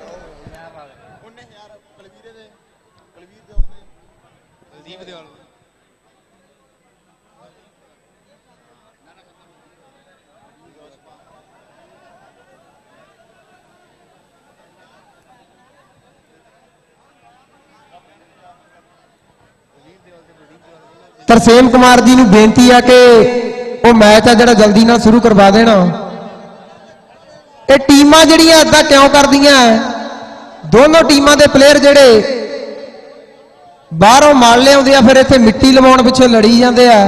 ਤਰਸੇਮ ਕੁਮਾਰ ਜੀ ਨੂੰ ਬੇਨਤੀ ਆ ਕਿ ਉਹ ਮੈਚ ਆ ਜਿਹੜਾ ਜਲਦੀ ਨਾਲ ਸ਼ੁਰੂ ਕਰਵਾ ਦੇਣਾ। ਇਹ ਟੀਮਾਂ ਜਿਹੜੀਆਂ ਏਦਾਂ ਕਿਉਂ ਕਰਦੀਆਂ, ਦੋਨੋਂ ਟੀਮਾਂ ਦੇ ਪਲੇਅਰ ਜਿਹੜੇ ਬਾਹਰੋਂ ਮਾਲ ਲਿਆਉਂਦੇ ਆ ਫਿਰ ਇੱਥੇ ਮਿੱਟੀ ਲਵਾਉਣ ਪਿੱਛੇ ਲੜੀ ਜਾਂਦੇ ਆ।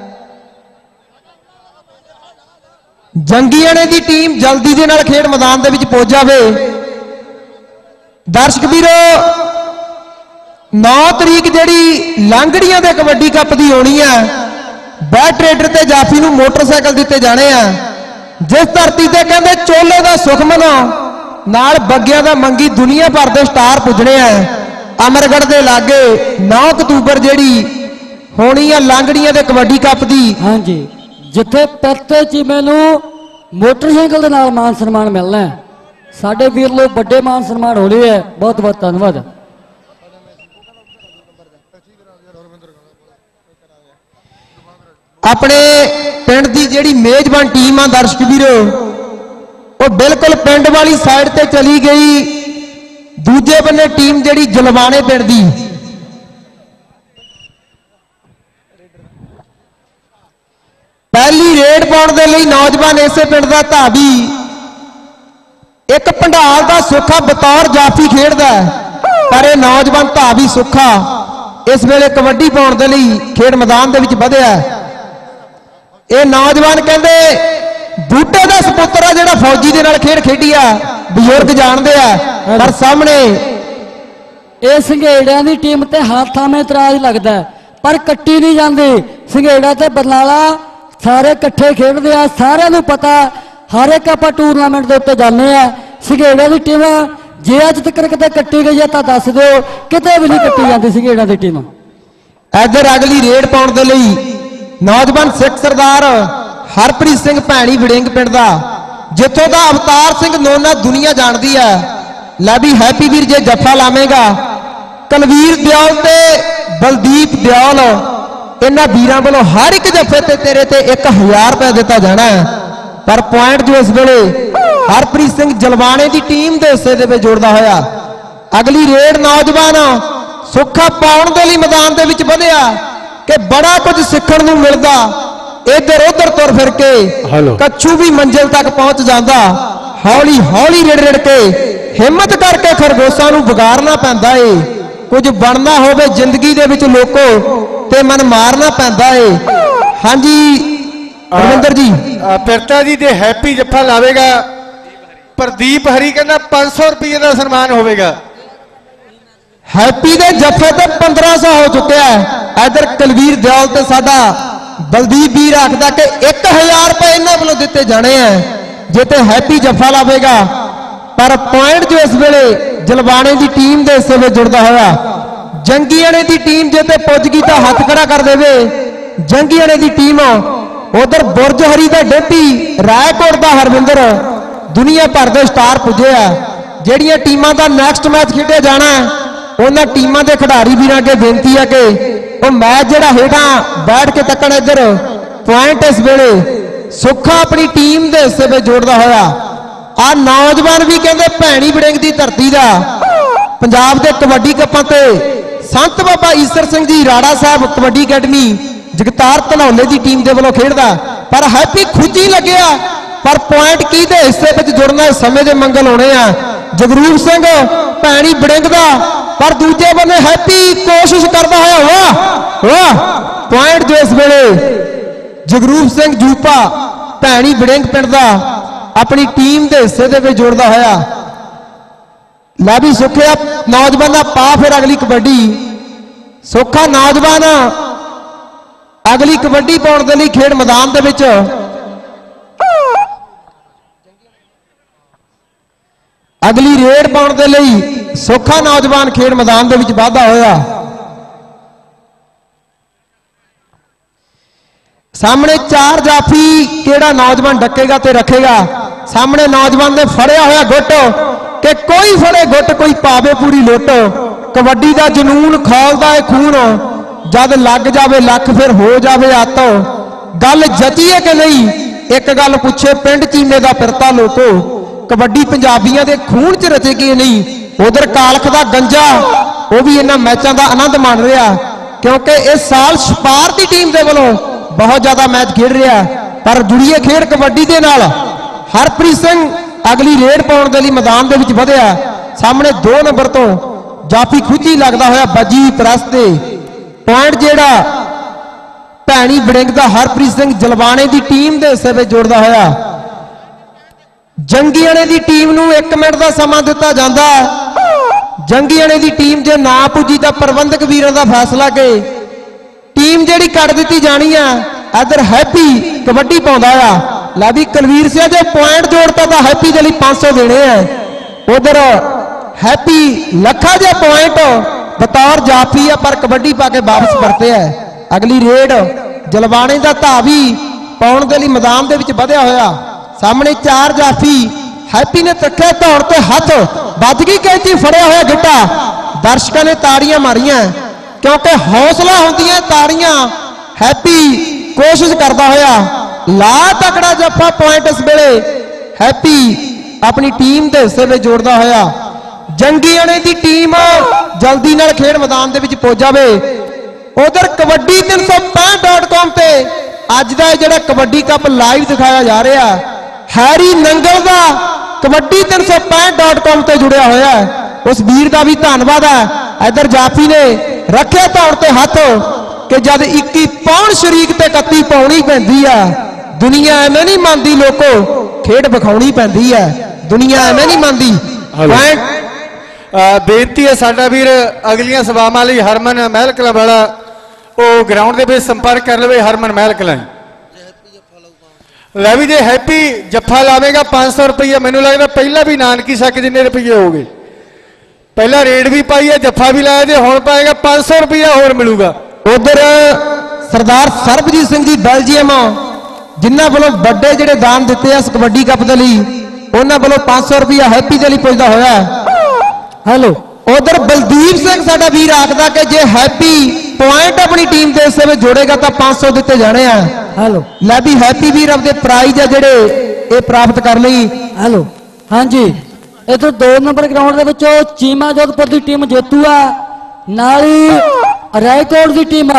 ਜੰਗੀਆਣੇ ਦੀ ਟੀਮ ਜਲਦੀ ਦੇ ਨਾਲ ਖੇਡ ਮੈਦਾਨ ਦੇ ਵਿੱਚ ਪਹੁੰਚ ਜਾਵੇ। ਦਰਸ਼ਕ ਵੀਰੋ ਨੌ ਤਰੀਕ ਜਿਹੜੀ ਲਾਂਗੜੀਆਂ ਦੇ ਕਬੱਡੀ ਕੱਪ ਦੀ ਹੋਣੀ ਆ, ਬੈਟ ਟਰੇਡਰ ਤੇ ਜਾਫੀ ਨੂੰ ਮੋਟਰਸਾਈਕਲ ਦਿੱਤੇ ਜਾਣੇ ਆ। ਜਿਸ ਧਰਤੀ ਤੇ ਕਹਿੰਦੇ ਚੋਲੇ ਦਾ ਸੁਖਮਨ ਨਾਲ ਬੱਗਿਆਂ ਦਾ ਮੰਗੀ ਦੁਨੀਆ ਭਰ ਦੇ ਸਟਾਰ ਪੁੱਜਣੇ ਆ। ਅਮਰਗੜ੍ਹ ਦੇ ਲਾਗੇ ਨੌ ਅਕਤੂਬਰ ਜਿਹੜੀ ਹੋਣੀ ਆ ਲਾਂਗੜੀਆਂ ਦੇ ਕਬੱਡੀ ਕੱਪ ਦੀ। ਹਾਂਜੀ, ਜਿੱਥੇ ਪਰਤੇ ਚੀਮੇ ਨੂੰ ਮੋਟਰਸਾਈਕਲ ਦੇ ਨਾਲ ਮਾਨ ਸਨਮਾਨ ਮਿਲਣਾ ਹੈ। ਸਾਡੇ ਵੀਰ ਲੋਕ ਵੱਡੇ ਮਾਨ ਸਨਮਾਨ ਹੋ ਰਹੇ ਹੈ। ਬਹੁਤ ਬਹੁਤ ਧੰਨਵਾਦ। ਆਪਣੇ ਪਿੰਡ ਦੀ ਜਿਹੜੀ ਮੇਜ਼ਬਾਨ ਟੀਮ ਆ ਦਰਸ਼ਕ ਵੀਰੋ ਉਹ ਬਿਲਕੁਲ ਪਿੰਡ ਵਾਲੀ ਸਾਈਡ ਤੇ ਚਲੀ ਗਈ। ਦੂਜੇ ਬੰਨੇ ਟੀਮ ਜਿਹੜੀ ਜਲਵਾਣੇ ਪਿੰਡ ਦੀ ਪਹਿਲੀ ਰੇਡ ਪਾਉਣ ਦੇ ਲਈ ਨੌਜਵਾਨ ਇਸੇ ਪਿੰਡ ਦਾ ਧਾਬੀ ਇੱਕ ਭੰਡਾਲ ਦਾ ਸੁੱਖਾ ਬਤੌਰ ਜਾਫੀ ਖੇਡਦਾ, ਪਰ ਇਹ ਨੌਜਵਾਨ ਧਾਬੀ ਸੁੱਖਾ ਇਸ ਵੇਲੇ ਕਬੱਡੀ ਪਾਉਣ ਦੇ ਲਈ ਖੇਡ ਮੈਦਾਨ ਦੇ ਵਿੱਚ ਵਧਿਆ। ਇਹ ਨੌਜਵਾਨ ਕਹਿੰਦੇ ਬੂਟੇ ਦਾ ਸਪੁੱਤਰ ਆ ਜਿਹੜਾ ਫੌਜੀ ਦੇ ਨਾਲ ਖੇਡ ਖੇਡੀ ਆ, ਬਜ਼ੁਰਗ ਜਾਣਦੇ ਆ। ਪਰ ਸਾਹਮਣੇ ਇਹ ਸੰਘੇੜਿਆਂ ਦੀ ਟੀਮ ਤੇ ਹੱਥ ਥਾਵੇਂ ਇਤਰਾਜ਼ ਲੱਗਦਾ ਪਰ ਕੱਟੀ ਨਹੀਂ ਜਾਂਦੀ। ਸੰਘੇੜਾ ਤੇ ਬਰਨਾਲਾ ਸਾਰੇ ਇਕੱਠੇ ਖੇਡਦੇ ਆ, ਸਾਰਿਆਂ ਨੂੰ ਪਤਾ। ਹਰ ਇੱਕ ਆਪਾਂ ਟੂਰਨਾਮੈਂਟ ਦੇ ਉੱਤੇ ਜਾਂਦੇ ਆ। ਸੰਘੇੜਿਆਂ ਦੀ ਟੀਮ ਜੇ ਅੱਜ ਤੱਕ ਕਿਤੇ ਕੱਟੀ ਗਈ ਹੈ ਤਾਂ ਦੱਸ ਦਿਓ, ਕਿਤੇ ਵੀ ਨਹੀਂ ਕੱਟੀ ਜਾਂਦੀ ਸੰਘੇੜਿਆਂ ਦੀ ਟੀਮ। ਇੱਧਰ ਅਗਲੀ ਰੇਡ ਪਾਉਣ ਦੇ ਲਈ ਨੌਜਵਾਨ ਸਿੱਖ ਸਰਦਾਰ ਹਰਪ੍ਰੀਤ ਸਿੰਘ ਭੈਣੀ ਵੜਿੰਗ ਪਿੰਡ ਦਾ, ਜਿੱਥੋਂ ਦਾ ਅਵਤਾਰ ਸਿੰਘ ਨੋਨਾ ਦੁਨੀਆ ਜਾਣਦੀ ਹੈ। ਲੈ ਵੀ ਹੈਪੀ ਵੀਰ ਜੇ ਜੱਫਾ ਲਾਵੇਂਗਾ ਕਲਵੀਰ ਦਿਆਲ ਤੇ ਬਲਦੀਪ ਦਿਆਲ, ਇਹਨਾਂ ਵੀਰਾਂ ਵੱਲੋਂ ਹਰ ਇੱਕ ਜੱਫੇ ਤੇ ਤੇਰੇ ਤੇ ਇੱਕ ਹਜ਼ਾਰ ਰੁਪਏ ਦਿੱਤਾ ਜਾਣਾ ਹੈ। ਪਰ ਪੁਆਇੰਟ ਜੋ ਇਸ ਵੇਲੇ ਹਰਪ੍ਰੀਤ ਸਿੰਘ ਜਲਵਾਣੇ ਦੀ ਟੀਮ ਦੇ ਹਿੱਸੇ ਦੇ ਵਿੱਚ ਜੋੜਦਾ ਹੋਇਆ। ਅਗਲੀ ਰੇਡ ਨੌਜਵਾਨ ਸੁੱਖਾ ਪਾਉਣ ਦੇ ਲਈ ਮੈਦਾਨ ਦੇ ਵਿੱਚ ਵਧਿਆ ਕਿ ਬੜਾ ਕੁਝ ਸਿੱਖਣ ਨੂੰ ਮਿਲਦਾ। ਇੱਧਰ ਉੱਧਰ ਤੁਰ ਫਿਰ ਕੇ ਕੱਛੂ ਵੀ ਮੰਜ਼ਿਲ ਤੱਕ ਪਹੁੰਚ ਜਾਂਦਾ। ਹੌਲੀ ਹੌਲੀ ਰਿੜ ਰਿੜ ਕੇ ਹਿੰਮਤ ਕਰਕੇ ਖਰਗੋਸ਼ਾਂ ਨੂੰ ਵਿਗਾੜਨਾ ਪੈਂਦਾ ਏ। ਕੁਝ ਬਣਨਾ ਹੋਵੇ ਜ਼ਿੰਦਗੀ ਦੇ ਵਿੱਚ ਲੋਕੋ ਤੇ ਮਨ ਮਾਰਨਾ ਪੈਂਦਾ ਏ। ਹਾਂਜੀ ਰਵਿੰਦਰ ਜੀ ਪਿਰਤਾ ਜੀ ਦੇ ਹੈਪੀ ਜੱਫਾ ਲਾਵੇਗਾ ਪ੍ਰਦੀਪ ਹਰੀ ਕਹਿੰਦਾ ਪੰਜ ਸੌ ਰੁਪਏ ਦਾ ਸਨਮਾਨ ਹੋਵੇਗਾ। ਹੈਪੀ ਦੇ ਜੱਫੇ ਤੇ ਪੰਦਰਾਂ ਸੌ ਹੋ ਚੁੱਕਿਆ ਹੈ। ਇਧਰ ਕੁਲਵੀਰ ਦਿਆਲ ਤੇ ਸਾਡਾ ਬਲਦੀਪ ਵੀਰ ਆਖਦਾ ਕਿ ਇੱਕ ਹਜ਼ਾਰ ਰੁਪਏ ਇਹਨਾਂ ਵੱਲੋਂ ਦਿੱਤੇ ਜਾਣੇ ਆ ਜੇ ਤੇ ਹੈਪੀ ਜੱਫਾ ਲਾਵੇਗਾ। ਪਰ ਪੁਆਇੰਟ ਜੋ ਇਸ ਵੇਲੇ ਜਲਵਾਣੇ ਦੀ ਟੀਮ ਦੇ ਹਿੱਸੇ ਵਿੱਚ ਜੁੜਦਾ ਹੋਇਆ। ਜੰਗੀਆਣੇ ਦੀ ਟੀਮ ਜੇ ਤੇ ਪੁੱਜ ਗਈ ਤਾਂ ਹੱਥ ਖੜਾ ਕਰ ਦੇਵੇ। ਜੰਗੀਆਣੇ ਦੀ ਟੀਮ ਉਧਰ ਬੁਰਜ ਹਰੀ ਦਾ ਡੇਪੀ, ਰਾਏਕੋਟ ਦਾ ਹਰਵਿੰਦਰ, ਦੁਨੀਆ ਭਰ ਦੇ ਸਟਾਰ ਪੁੱਜੇ ਆ। ਜਿਹੜੀਆਂ ਟੀਮਾਂ ਦਾ ਨੈਕਸਟ ਮੈਚ ਖੇਡਿਆ ਜਾਣਾ ਉਹਨਾਂ ਟੀਮਾਂ ਦੇ ਖਿਡਾਰੀ ਵੀਰਾਂ ਅੱਗੇ ਬੇਨਤੀ ਹੈ ਕਿ ਉਹ ਮੈਚ ਜਿਹੜਾ ਹੇਠਾਂ ਬੈਠ ਕੇ ਤੱਕਣ। ਇੱਧਰ ਪੁਆਇੰਟ ਇਸ ਵੇਲੇ ਸੁੱਖਾ ਆਪਣੀ ਟੀਮ ਦੇ ਹਿੱਸੇ ਵਿੱਚ ਜੋੜਦਾ ਹੋਇਆ। ਆ ਨੌਜਵਾਨ ਵੀ ਕਹਿੰਦੇ ਭੈਣੀ ਵੜਿੰਗ ਦੀ ਧਰਤੀ ਦਾ ਪੰਜਾਬ ਦੇ ਕਬੱਡੀ ਕੱਪਾਂ ਤੇ ਸੰਤ ਬਾਬਾ ਈਸਰ ਸਿੰਘ ਜੀ ਰਾੜਾ ਸਾਹਿਬ ਕਬੱਡੀ ਅਕੈਡਮੀ ਜਗਤਾਰ ਧਨੌਲੇ ਦੀ ਟੀਮ ਦੇ ਵੱਲੋਂ ਖੇਡਦਾ। ਪਰ ਹੈਪੀ ਖੁੱਜੀ ਲੱਗਿਆ ਪਰ ਪੁਆਇੰਟ ਕੀ ਦੇ ਹਿੱਸੇ ਵਿੱਚ ਜੁੜਨਾ ਸਮੇਂ ਦੇ ਮੰਗਲ ਹੋਣੇ ਆ। ਜਗਰੂਪ ਸਿੰਘ ਭੈਣੀ ਵੜਿੰਗ ਦਾ पर दूजे बने हैप्पी कोशिश करता है। वाह वाह पॉइंट जो इस वेले जगरूप सिंह जूपा भैणी बड़िंग पिंड दा अपनी टीम के हिस्से दे विच जोड़दा होया। ला भी सुखिया नौजवान का पा फिर अगली कबड्डी। सुखा नौजवान अगली कबड्डी पाउण दे लई खेड मैदान दे विच अगली रेड पाउण दे लई सुखा नौजवान खेड मैदान दे विच वाधा होया। सामने चार जाफी केड़ा नौजवान डकेगा ते रखेगा। सामने नौजवान ने फड़िया होया गुट कि कोई फड़े गुट कोई पावे पूरी लुट। कबड्डी का जनून खौलदा है खून जद लग जावे लख फिर हो जावे आतो। गल जचीए कि नहीं एक गल पूछे पिंड चीमे का पिरता लोको। कबड्डी पंजाबियों के खून च रचेगी नहीं। उधर कालख का गंजा वो भी इन्हां मैचों का आनंद मान रहा क्योंकि इस साल छपार की टीम के वालों बहुत ज्यादा मैच खेड रहा। पर जुड़िए खेड कबड्डी के नाल हरप्रीत सिंह अगली रेड पाउण दे लई मैदान दे विच वधिया। सामने दो नंबर तो जाफी खुची लगदा होया बजी प्रैस ते पॉइंट जेड़ा भैणी बड़िंग दा हरप्रीत सिंह जलवाने की टीम के हिस्से में जोड़दा होया। जंगीआणे की टीम नूं एक मिनट का समा दिता जांदा। जंगीआणे की टीम जे ना पुजी तां प्रबंधक वीरां दा फैसला के टीम जेड़ी कट दी जानी है। इधर हैप्पी कबड्डी पाउंदा आ। ला भी कलवीर सिंह जो पॉइंट जोड़ता तो हैप्पी के लिए पांच सौ देने हैं। उधर हैप्पी लखा जो पॉइंट बतौर जाफी है पर कबड्डी पा के वापस परते है। अगली रेड जलवाने का धावी पाउण के लिए मैदान के विच वधिया होया। सामने चार जाफी हैप्पी ने तक्या दौड़ ते हथ बज गई कैंची फड़िया होया गिट्टा। दर्शकों ने ताड़ियां मारियां क्योंकि हौसला होंदियां ताड़ियां। हैप्पी कोशिश करता होया ला तकड़ा जफा पॉइंट इस वेले हैप्पी अपनी टीम के हिस्से में जोड़ता होया। जंगीआणे की टीम जल्दी नाल खेड मैदान के विच पहुंच जावे। उधर कबड्डी तीन सौ पैंठ डॉट कॉम से अज का जिहड़ा कबड्डी कप लाइव दिखाया जा रहा हैरी नंगल का कबड्डी तीन सौ पैंठ डॉट कॉम से जुड़िया होया। उस वीर का भी धन्यवाद है। इधर जाफी ने रखे तौर ते हथ कि जब इक्की पौण शरीक ते इकत्ती पाउणी पैंदी है। दुनिया एवें नहीं मानती लोको खेड विखाउणी पैंदी है। दुनिया एवें नहीं मानती। बेनती है साडा वीर अगलियां सभावां लई हरमन महल कलां वाला वो ग्राउंड के विच संपर्क कर लवे। हरमन महल कलां लै भी जे हैप्पी जफ्फा लावेगा पांच सौ रुपया। मैनूं लगदा पहला भी नानकी सक जिन्ने रुपये हो गए। पहला रेड भी पाई है जफ्फा भी लाया जे हुण पाएगा पांच सौ रुपया होर मिलूगा। उधर सरदार सरबजीत सिंह जी बेल्जियम जिन्होंने वालों बड़े जिहड़े दान दिते इस कबड्डी कप के लिए उन्होंने वालों पांच सौ रुपया हैप्पी के लिए पुजदा होया। हेलो उधर बलदीप सिंह साडा वीर आखदा कि जे हैप्पी पॉइंट अपनी टीम के हिस्से में जोड़ेगा तो पांच सौ दिते जाने हैं। हेलो लै भी हैप्पी वीर अपने प्राइज है जिहड़े ये प्राप्त कर लई। हेलो हाँ जी इधर दो नंबर ग्राउंड के चीमा जोधपुर की टीम जेतू है। नाली रायकोट की टीम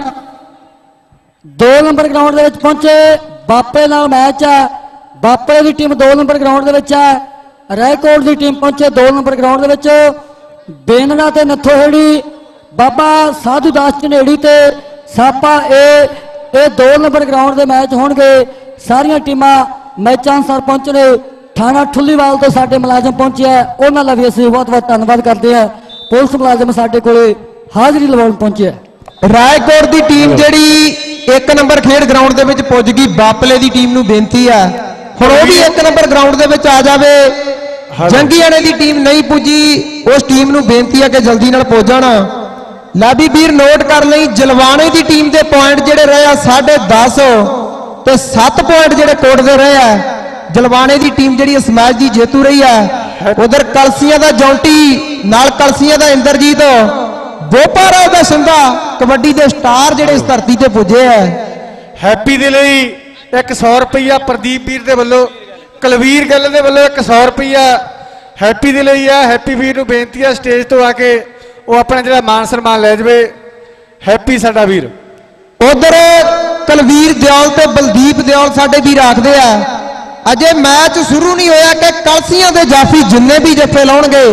दो नंबर ग्राउंड के पहुंचे। बापे नाल मैच है। बापे की टीम दो नंबर ग्राउंड के है। रायकोट की टीम पहुंचे दो नंबर ग्राउंड के बेनड़ा ते नथोहेड़ी बाबा साधु दास झनेड़ी ते सापा ए ए दो नंबर ग्राउंड के मैच होणगे। सारिया टीमां मैचां अनुसार पहुंचे ने। थाना ठुल्लीवाल तो साडे मुलाजम पहुंचे है उन्होंने भी असं बहुत बहुत धन्यवाद करते हैं। पुलिस मुलाजम साडे कोले हाजरी लवाउण पहुंचे है। रायकोट की टीम जिहड़ी एक नंबर खेड ग्राउंड के विच पुज गई। बापले की टीम नूं बेनती है हुण वो भी एक नंबर ग्राउंड के विच आ जावे। जंगीआणे की टीम नहीं पुजी उस टीम नूं बेनती है कि जल्दी नाल पुज जाण। लै भी वीर नोट कर लई जलवाने की टीम के पॉइंट जिहड़े रहे साढ़े दस ते सत्त पॉइंट जिहड़े कोट दे रहे हैं। जलवाने की टीम जिहड़ी इस मैच की जेतू रही है। उधर कलसियां का जौंटी नाल कलसियां का इंद्रजीत बोपारा का सिंधा कबड्डी के स्टार जिहड़े इस धरती ते पुजे है। हैप्पी दे लई एक सौ रुपया प्रदीप वीर दे वल्लों कलवीर गल दे वल्लों एक सौ रुपया हैप्पी दे लई है। हैप्पी वीर नूं बेनती है स्टेज तो आके वो अपना जिहड़ा मान सम्मान लै जावे। हैप्पी साडा वीर उधर कलवीर दयाल ते बलदीप दयाल साडे वीर आखदे आ अजे मैच शुरू नहीं होया कि कलसियां दे जाफी जिन्ने भी जफे लाउणगे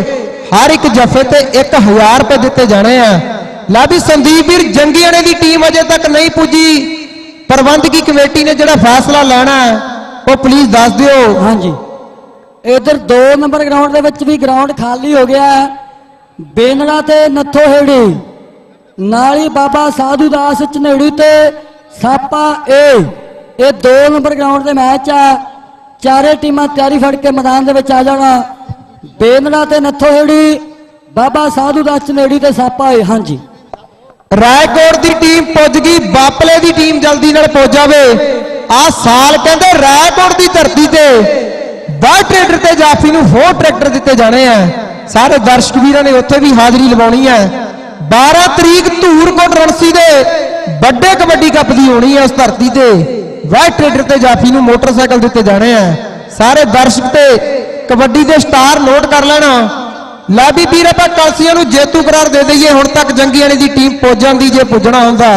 हर एक जफे ते एक हजार रुपए दिते जाने हैं। ला भी संदीप वीर जंगीआणे की टीम अजे तक नहीं पुजी, प्रबंधकी कमेटी ने जिहड़ा फैसला लेना है वो प्लीज दस दिओ। हाँ जी, इधर दो नंबर ग्राउंड दे विच भी ग्राउंड खाली हो गया है। बेनड़ा ते नथोहेड़ी नाल ही बाबा साधु दास झनेड़ी ते सापा ए ये दो नंबर ग्राउंड दे मैच है। चारे टीमां तैयारी फड़ के मैदान दे विच आ जाना। बेनड़ा ते नथोहेड़ी बाबा साधु दास झनेड़ी ते सापा ए। हाँ जी, रायकोट की टीम पुज गई, बापले की टीम जल्दी नाल पुज जावे। आ साल कहते रायकोट की धरती ते बार ट्रैक्टर ते जाफी नूं होर ट्रैक्टर दिते जाने हैं। सारे दर्शक वीरां ने उत्थे भी हाजरी लवाउणी है। बारह तरीक धूरकोट रणसी दे बड़े कबड्डी कप की होनी है। उस धरती ते वाइट ट्रेडर ते जाफी नूं मोटरसाइकिल दिते जाने हैं। सारे दर्शक ते कबड्डी दे स्टार नोट कर लेना। लै भी वीर आपां कलसियां नूं जेतू करार दे दईए। हुण तक जंगीआणे दी टीम पुज जांदी जे पुजना हुंदा।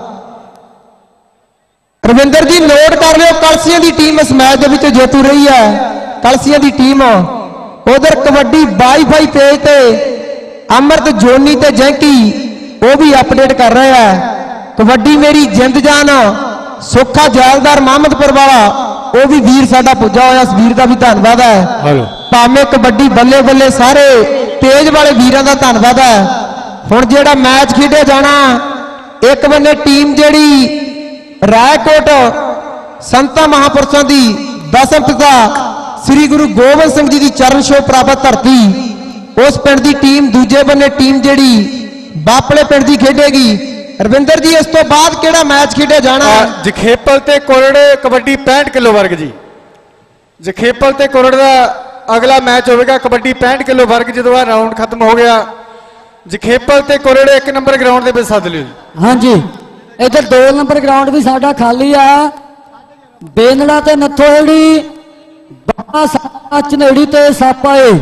रविंदर जी नोट कर लियो, कलसियां दी टीम इस मैच दे विच जेतू रही है। कलसियां दी टीम उधर कबड्डी वाईफाई पेज ते अमृत जोनी ते जैंकी वो भी अपडेट कर रहे हैं। कबड्डी मेरी जिंद जान सुखा जैलदार महमदपुर वाला वो भी वीर साडा पुजा होया। इस वीर का भी धन्यवाद है। भावें कबड्डी बल्ले बल्ले सारे तेज वाले वीरों का धन्यवाद है। हुण जिहड़ा मैच खेडिया जाना, एक बन्ने टीम जिहड़ी रायकोट संतां महापुरुषों की दसम पिता श्री गुरु गोबिंद सिंह जी की चरण छोह प्राप्त धरती उस पिंड की टीम, दूजे बन्ने टीम जिहड़ी बापले पिंड की खेडेगी। रविंदर जी इस तो बाद किहड़ा मैच खेडिया जाना? जखेपल ते कोरड़े कबड्डी पैंठ किलो वर्ग जी। जखेपल ते कोरड़े का अगला मैच होगा कबड्डी पैंठ किलो वर्ग। जो राउंड खत्म हो गया, जखेपल ते कोरड़े एक नंबर ग्राउंड के सद लियो। हाँ जी, इधर दो नंबर ग्राउंड भी साडा खाली आ। बेनड़ा ते नथोहेड़ी बाबा साधु झनेड़ी ते सापा ए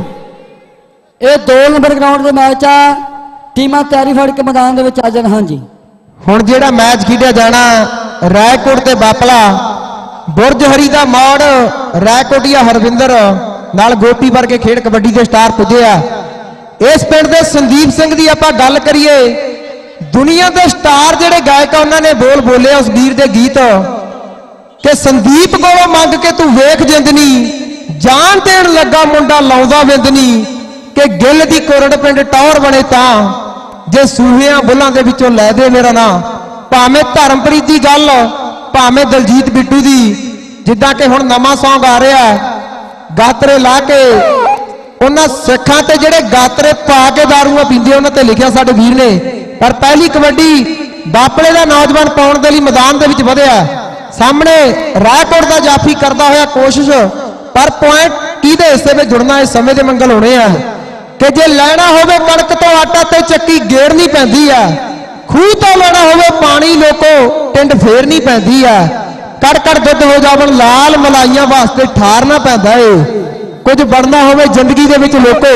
ये दो नंबर ग्राउंड के मैच आ। टीमां तैयारी फड़ के मैदान दे विच आ जाण। हाँ जी, हुण जिहड़ा मैच खेडिया जाना रायकोट ते बापला, बुरज हरी दा मौड़ रायकोटिया हरविंदर नाल गोपी वर्गे खेड कबड्डी के स्टार पुजे आ। इस पिंड दे संदीप सिंह दी आपां गल करिए, दुनिया के स्टार जिहड़े गायक उन्होंने बोल बोले उस वीर दे गीत कि संदीप कोलों मंग के तू वेख जिंदनी, जान देण लगा मुंडा लाउंदा विंदनी, कि गिल दी कोरड़ पिंड टौर बने तां जे सूहियां बुल्लां दे विचों लै दे मेरा नां। भावें धर्मप्रीत दी गल, भावें दलजीत बिट्टू दी, जिद्दां कि हुण नवां सॉन्ग आ रहा है गातरे ला के उन्हां सिखां ते जिहड़े गातरे पा के दारूआं पींदे उन्हां ते लिखिया साडे वीर ने। पर पहली कबड्डी बापले दा नौजवान पाउण दे लई मैदान दे विच वधिआ। सामने रायकोट का जाफी करता हुआ कोशिश, पर पॉइंट किहदे हिस्से में जुड़ना इस समय के मंगल होने हैं कि जे लैना होवे कणक तो आटा ते चक्की गेड़नी पैंदी है, खूह तो लेना होवे पानी लोको टिंड फेरनी पैंदी है, कड़ कड़ दुध हो जावन लाल मलाइयां वास्ते ठारना पैंदा है, कुछ बनना होवे जिंदगी दे विच लोको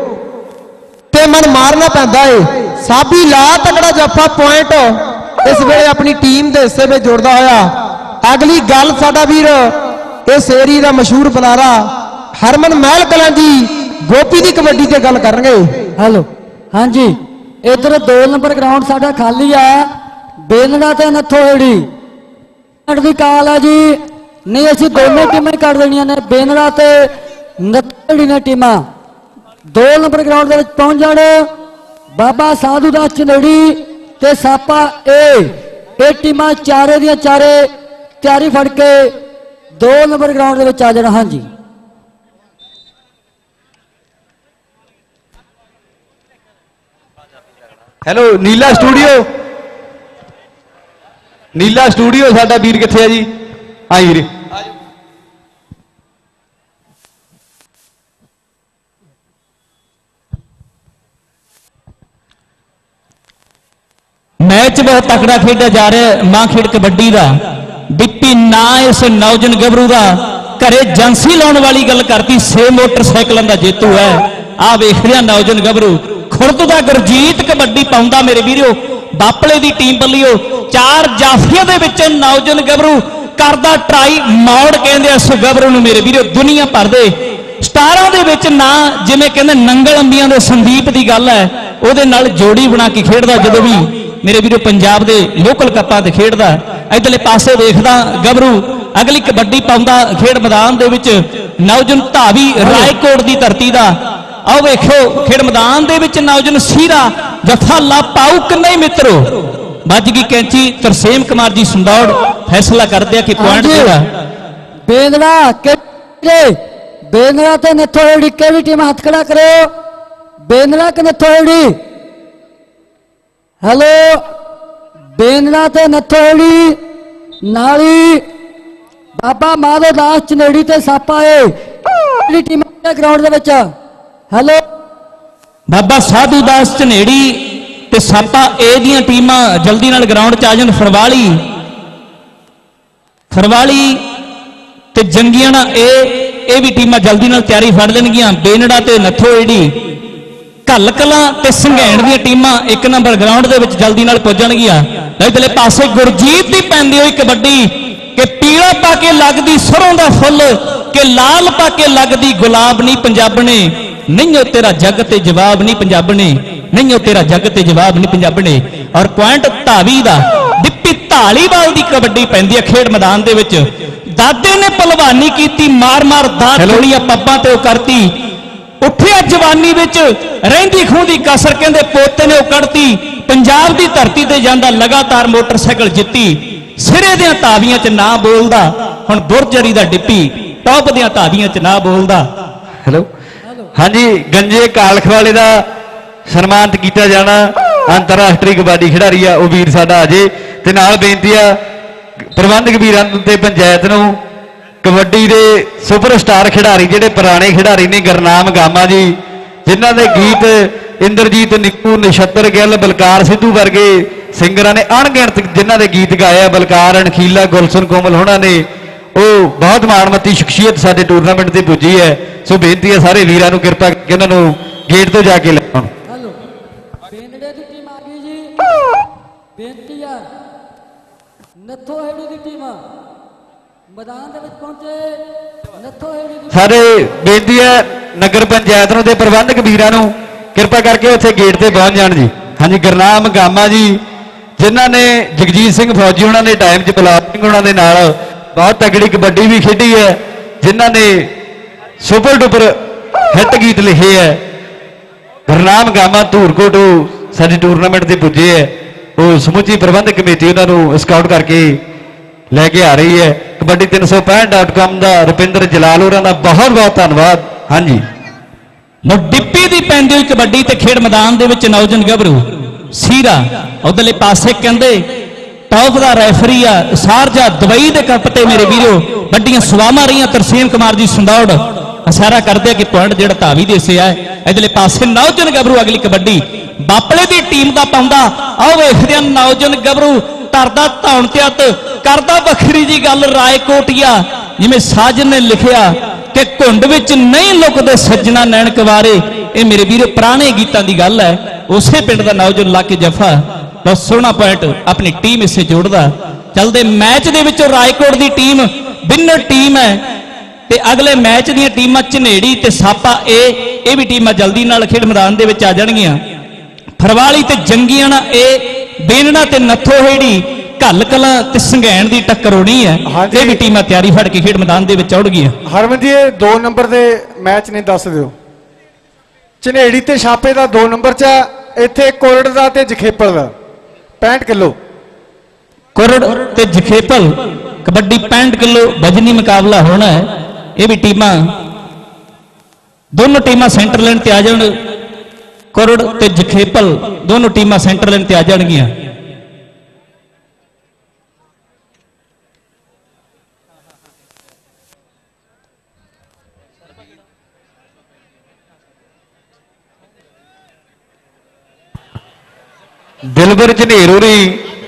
ते मन मारना पैंदा है। साबी ला तगड़ा जफा पॉइंट इस वेले अपनी टीम के हिस्से में जुड़ता होया। अगली गल साडा वीर इस एरिया का मशहूर बुलारा हरमन महल कलां जी गोपी की कबड्डी से गल करनगे। हेलो, हाँ जी, इधर दो नंबर ग्राउंड साडा खाली है। बेनड़ा ते नथोहेड़ी की काल है जी, नहीं असीं दोनों टीमें ही कर देनियां ने। बेनड़ा ते नथोहेड़ी ने टीमां दो नंबर ग्राउंड के पहुंच जाने। बाबा साधु दास झनेड़ी ते सापा ए ये टीमां चारे दियां चारे तैयारी फड़ के दो नंबर ग्राउंड के आ जाना। हाँ जी, hello Neela studio, Neela studio साडा वीर कित्थे है जी? आई वीरे मैच बहुत तकड़ा खेड़ा जा रहा है। मां खेड कबड्डी का बिप्पी ना इस नौजवान गबरू का घरे एजेंसी लाने वाली गल करती, छे मोटरसाइकिलों का जेतू है। आ वेख रहा नौजवान गबरू खुरद का गुरजीत कबड्डी पाउंदा मेरे वीरो। बापले की टीम बल्लियो चार जाफिया दे विच नौजवान गबरू करदा ट्राई, मौड़ कहंदे इस गबरू नूं मेरे वीरो। दुनिया भर दे ਸਟਾਰਾਂ ਦੇ ਵਿੱਚ ਨਾ ਜਿਵੇਂ ਕਹਿੰਦੇ ਨੰਗਲ ਅੰਬੀਆਂ ਦੇ ਸੰਦੀਪ ਦੀ ਗੱਲ ਹੈ, ਉਹਦੇ ਨਾਲ ਜੋੜੀ ਬਣਾ ਕੇ ਖੇਡਦਾ ਜਦੋਂ ਵੀ ਮੇਰੇ ਵੀਰੋ ਪੰਜਾਬ ਦੇ ਲੋਕਲ ਕੱਪਾਂ ਤੇ ਖੇਡਦਾ। ਇਧਰਲੇ ਪਾਸੇ ਵੇਖਦਾ ਗੱਭਰੂ ਅਗਲੀ ਕਬੱਡੀ ਪਾਉਂਦਾ ਖੇਡ ਮੈਦਾਨ ਦੇ ਵਿੱਚ ਨੌਜਵਾਨ ਧਾਵੀ ਰਾਏਕੋਟ ਦੀ ਧਰਤੀ ਦਾ। ਆਓ ਵੇਖੋ ਖੇਡ ਮੈਦਾਨ ਦੇ ਵਿੱਚ ਨੌਜਵਾਨ ਸੀਰਾ ਜਫਾ ਲਾ ਪਾਉ ਕਿ ਨਹੀਂ ਮਿੱਤਰੋ। ਵੱਜ ਗਈ ਕੈਂਚੀ ਤਰਸੇਮ ਕੁਮਾਰ ਜੀ ਸੰਦੌੜ ਫੈਸਲਾ ਕਰਦੇ ਆ ਕਿ ਪੁਆਇੰਟ ਜਿਹੜਾ ਬੇਂਦੜਾ ਕਿ ਬੇਂਦੜਾ ਤੇ ਨੱਥੋੜੀ ਕਿਹੜੀ ਟੀਮ ਹੱਥ ਖੜਾ ਕरो। ਬੇਂਦੜਾ ਕਿ ਨੱਥੋੜੀ। ਹੈਲੋ ਬੇਂਦੜਾ ਤੇ ਨੱਥੋੜੀ ਨਾਲੀ ਬਾਬਾ ਮਾਧੋ ਦਾਸ ਚਨੇੜੀ ਤੇ ਸਾਪਾ ਏ ਕਿਹੜੀ ਟੀਮ ਗਰਾਊਂਡ ਦੇ ਵਿੱਚ। ਹੈਲੋ ਬਾਬਾ ਸਾਧੂ ਦਾਸ ਝਨੇੜੀ ਤੇ ਸਾਪਾ ਏ ਦੀਆਂ ਟੀਮਾਂ ਜਲਦੀ ਨਾਲ ਗਰਾਊਂਡ 'ਚ ਆ ਜਾਣ। ਫਰਵਾਲੀ ਫਰਵਾਲੀ ਤੇ ਜੰਗੀਆਣਾ ਇਹ ਇਹ ਵੀ ਟੀਮਾਂ ਜਲਦੀ ਨਾਲ ਤਿਆਰੀ ਫੜ ਲੈਣਗੀਆਂ। ਬੇਨੜਾ ਤੇ ਨੱਥੋ ਏਡੀ ਘੱਲ ਕਲਾਂ ਤੇ ਸੰਘੈਣ ਦੀਆਂ ਟੀਮਾਂ ਇੱਕ ਨੰਬਰ ਗਰਾਊਂਡ ਦੇ ਵਿੱਚ ਜਲਦੀ ਨਾਲ ਪੁੱਜਣਗੀਆਂ। ਇਧਰਲੇ ਪਾਸੇ ਗੁਰਜੀਤ ਦੀ ਪੈਂਦੀ ਹੋਈ ਕਬੱਡੀ ਕਿ ਪੀਲਾ ਪਾ ਕੇ ਲੱਗਦੀ ਸਰੋਂ ਦਾ ਫੁੱਲ ਕਿ ਲਾਲ ਪਾ ਕੇ ਲੱਗਦੀ ਗੁਲਾਬ ਨਹੀਂ ਪੰਜਾਬ ਨੇ। ਨਹੀਂ ਉਹ ਤੇਰਾ ਜੱਗ ਤੇ ਜਵਾਬ ਨਹੀਂ ਪੰਜਾਬ ਨੇ। ਨਹੀਂ ਉਹ ਤੇਰਾ ਜੱਗ ਤੇ ਜਵਾਬ ਨਹੀਂ ਪੰਜਾਬ ਨੇ। ਔਰ ਪੁਆਇੰਟ ਧਾਵੀ ਦਾ ਡਿੱਪੀ ਢਾਲੀਵਾਲ ਦੀ ਕਬੱਡੀ ਪੈਂਦੀ ਹੈ ਖੇਡ ਮੈਦਾਨ ਦੇ ਵਿੱਚ। ਦਾਦੇ ਨੇ ਪਹਿਲਵਾਨੀ ਕੀਤੀ ਮਾਰ ਮਾਰ ਦਾਤ ਥੋੜੀਆਂ ਪੱਬਾਂ ਤੇ ਉਹ ਕਰਤੀ। ਉੱਠਿਆ ਜਵਾਨੀ ਵਿੱਚ ਰਹਿੰਦੀ ਖੂੰਦੀ ਕਸਰ ਕਹਿੰਦੇ ਪੋਤੇ ਨੇ ਉਹ ਕੱਢਤੀ। ਪੰਜਾਬ ਦੀ ਧਰਤੀ ਤੇ ਜਾਂਦਾ ਲਗਾਤਾਰ ਮੋਟਰਸਾਈਕਲ ਜਿੱਤੀ। ਸਿਰੇ ਦੀਆਂ ਧਾਵੀਆਂ 'ਚ ਨਾ ਬੋਲਦਾ ਹੁਣ ਬੁਰਜਰੀ ਦਾ ਡਿੱਪੀ ਟੌਪ ਦੀਆਂ ਧਾਵੀਆਂ 'ਚ ਨਾ ਬੋਲਦਾ। ਹੈਲੋ ਹਾਂਜੀ ਗੰਜੇ ਕਾਲਖਵਾਲੇ ਦਾ ਸਨਮਾਨਿਤ ਕੀਤਾ ਜਾਣਾ ਅੰਤਰਰਾਸ਼ਟਰੀ ਕਬੱਡੀ ਖਿਡਾਰੀ ਆ ਉਹ ਵੀਰ ਸਾਡਾ ਅਜੇ। ਤੇ ਨਾਲ ਬੇਨਤੀ ਆ ਪ੍ਰਬੰਧਕ ਵੀਰਾਂ ਤੇ ਪੰਚਾਇਤ ਨੂੰ ਕਬੱਡੀ ਦੇ ਸੁਪਰਸਟਾਰ ਖਿਡਾਰੀ ਜਿਹੜੇ ਪੁਰਾਣੇ ਖਿਡਾਰੀ ਨੇ ਗੁਰਨਾਮ ਗਾਮਾ ਜੀ ਜਿਨ੍ਹਾਂ ਦੇ ਗੀਤ ਇੰਦਰਜੀਤ ਨਿੱਕੂ ਨਛੱਤਰ ਗਿੱਲ ਬਲਕਾਰ ਸਿੱਧੂ ਵਰਗੇ ਸਿੰਗਰਾਂ ਨੇ ਅਣਗਿਣਤ ਜਿਨ੍ਹਾਂ ਦੇ ਗੀਤ ਗਾਏ ਆ। ਬਲਕਾਰ ਅਣਖੀਲਾ ਗੁਲਸ਼ਨ ਕੋਮਲ ਹੋਣਾ ਨੇ ਉਹ ਬਹੁਤ ਮਾਣਮੱਤੀ ਸ਼ਖਸੀਅਤ ਸਾਡੇ ਟੂਰਨਾਮੈਂਟ ਤੇ ਪੁੱਜੀ ਹੈ। ਸੋ ਬੇਨਤੀ ਹੈ ਸਾਰੇ ਵੀਰਾਂ ਨੂੰ ਕਿਰਪਾ ਕਰਕੇ ਉਹਨਾਂ ਨੂੰ ਗੇਟ ਤੋਂ ਜਾ ਕੇ ਲਿਆਉਣ। ਹੈਲੋ ਬੇਂਦੜੇ ਦੀ ਟੀਮ ਆ ਗਈ ਜੀ। ਬੇਨਤੀ ਆ ਨੱਥੋ ਹੇੜੀ ਦੀ ਟੀਮ ਮੈਦਾਨ ਦੇ ਵਿੱਚ ਪਹੁੰਚੇ। ਨੱਥੋ ਹੇੜੀ ਦੀ ਸਾਰੇ ਬੇਨਤੀ ਹੈ ਨਗਰ ਪੰਚਾਇਤ ਨੂੰ ਤੇ ਪ੍ਰਬੰਧਕ ਵੀਰਾਂ ਨੂੰ ਕਿਰਪਾ ਕਰਕੇ ਉੱਥੇ ਗੇਟ ਤੇ ਪਹੁੰਚ ਜਾਣ ਜੀ। ਹਾਂਜੀ ਗੁਰਨਾਮ ਗਾਮਾ ਜੀ ਜਿਨ੍ਹਾਂ ਨੇ ਜਗਜੀਤ ਸਿੰਘ ਫੌਜੀ ਉਹਨਾਂ ਦੇ ਟਾਈਮ 'ਚ ਬਲਾਕ ਸਿੰਘ ਉਹਨਾਂ ਦੇ ਨਾਲ ਬਹੁਤ ਤਗੜੀ ਕਬੱਡੀ ਵੀ ਖੇਡੀ ਹੈ। ਜਿਨ੍ਹਾਂ ਨੇ ਸੁਪਰ ਡੁਪਰ ਹਿੱਟ ਗੀਤ ਲਿਖੇ ਹੈ। ਗੁਰਨਾਮ ਗਾਮਾ ਧੂਰਕੋਟ ਸਾਡੇ ਟੂਰਨਾਮੈਂਟ ਤੇ ਪੁੱਜੇ ਹੈ। ਉਹ ਸਮੁੱਚੀ ਪ੍ਰਬੰਧਕ ਕਮੇਟੀ ਉਹਨਾਂ ਨੂੰ ਸਕਾਊਟ ਕਰਕੇ ਲੈ ਕੇ ਆ ਰਹੀ ਹੈ। ਕਬੱਡੀ ਤਿੰਨ ਸੌ ਪੈਂਹਠ ਡਾਟ ਕਾਮ ਦਾ ਰੁਪਿੰਦਰ ਜਲਾਲ ਹੋਰਾਂ ਦਾ ਬਹੁਤ ਬਹੁਤ ਧੰਨਵਾਦ। ਹਾਂਜੀ ਲੋ ਡਿੱਪੀ ਦੀ ਪੈਂਦੀ ਹੋਈ ਕਬੱਡੀ ਤੇ ਖੇਡ ਮੈਦਾਨ ਦੇ ਵਿੱਚ ਨੌਜਵਾਨ ਗੱਭਰੂ ਸੀਰਾ ਉਧਰਲੇ ਪਾਸੇ ਕਹਿੰਦੇ ਟੌਪ ਦਾ ਰੈਫਰੀ ਆ ਸਾਰਜਾ ਦੁਬਈ ਦੇ ਕੱਪ ਤੇ ਮੇਰੇ ਵੀਰੋ ਵੱਡੀਆਂ ਸਵਾਮਾਂ ਰਹੀਆਂ। ਤਰਸੇਮ ਕੁਮਾਰ ਜੀ ਸੰਦੌੜ ਇਸ਼ਾਰਾ ਕਰਦੇ ਕਿ ਪੁਆਇੰਟ ਜਿਹੜਾ ਧਾਵੀ ਦੇ ਸੇ ਆ। ਇਧਰਲੇ ਪਾਸੇ ਨੌਜਵਾਨ ਗੱਭਰੂ ਅਗਲੀ ਕਬੱਡੀ ਬਾਪਲੇ ਦੀ ਟੀਮ ਦਾ ਪਾਉਂਦਾ। ਆਓ ਵੇਖਦੇ ਆ ਨੌਜਵਾਨ ਗੱਭਰੂ ਧਰਦਾ ਧੌਣ ਤੇ ਹੱਥ ਕਰਦਾ ਵੱਖਰੀ ਜੀ ਗੱਲ ਰਾਏਕੋਟੀਆ ਜਿਵੇਂ ਸਾਜਨ ਨੇ ਲਿਖਿਆ ਕਿ ਘੁੰਡ ਵਿੱਚ ਨਹੀਂ ਲੁਕਦੇ ਸੱਜਣਾ ਨੈਣ ਕਵਾਰੇ। ਇਹ ਮੇਰੇ ਵੀਰੋ ਪੁਰਾਣੇ ਗੀਤਾਂ ਦੀ ਗੱਲ ਹੈ। ਉਸੇ ਪਿੰਡ ਦਾ ਨੌਜਵਾਨ ਲਾ ਕੇ ਜਫਾ ਬਹੁਤ ਸੋਹਣਾ ਪੁਆਇੰਟ ਆਪਣੀ ਟੀਮ ਇਸੇ ਜੋੜਦਾ। ਚੱਲਦੇ ਮੈਚ ਦੇ ਵਿੱਚੋਂ ਰਾਏਕੋਟ ਦੀ ਟੀਮ ਵਿਨਰ ਟੀਮ ਹੈ ਤੇ ਅਗਲੇ ਮੈਚ ਦੀਆਂ ਟੀਮਾਂ ਝਨੇੜੀ ਤੇ ਸਾਪਾ ਇਹ ਇਹ ਵੀ ਟੀਮਾਂ ਜਲਦੀ ਨਾਲ ਖੇਡ ਮੈਦਾਨ ਦੇ ਵਿੱਚ ਆ ਜਾਣਗੀਆਂ। ਫਰਵਾਲੀ ਤੇ ਜੰਗੀਆਣਾ ਇਹ ਬੇਨਣਾ ਤੇ ਨੱਥੋ ਹੇੜੀ ਘੱਲ ਕਲਾਂ ਤੇ ਸੰਘੈਣ ਦੀ ਟੱਕਰ ਹੋਣੀ ਹੈ। ਇਹ ਵੀ ਟੀਮਾਂ ਤਿਆਰੀ ਫੜ ਕੇ ਖੇਡ ਮੈਦਾਨ ਦੇ ਵਿੱਚ ਆਉਣਗੀਆਂ। ਹਰਮਨ ਜੀ ਇਹ ਦੋ ਨੰਬਰ ਦੇ ਮੈਚ ਨੇ ਦੱਸ ਦਿਓ। ਝਨੇੜੀ ਤੇ ਛਾਪੇ ਦਾ ਦੋ ਨੰਬਰ 'ਚ ਇੱਥੇ ਕੋਰੜ ਦਾ ਤੇ ਜਖੇਪਲ ਦਾ ਪੈਂਹਠ ਕਿਲੋ। ਕੋਰੜ ਤੇ ਜਖੇਪਲ ਕਬੱਡੀ ਪੈਂਹਠ ਕਿਲੋ ਵਜਨੀ ਮੁਕਾਬਲਾ ਹੋਣਾ ਹੈ। ਇਹ ਵੀ ਟੀਮਾਂ ਦੋਨੋਂ ਟੀਮਾਂ ਸੈਂਟਰ ਲਾਈਨ ਤੇ ਆ ਜਾਣ। ਕੋਰੜ ਤੇ ਜਖੇਪਲ ਦੋਨੋਂ ਟੀਮਾਂ ਸੈਂਟਰ ਲਾਈਨ ਤੇ ਆ ਜਾਣਗੀਆਂ। ਦਿਲਬਰ ਝਨੇਰੂ ਨਹੀਂ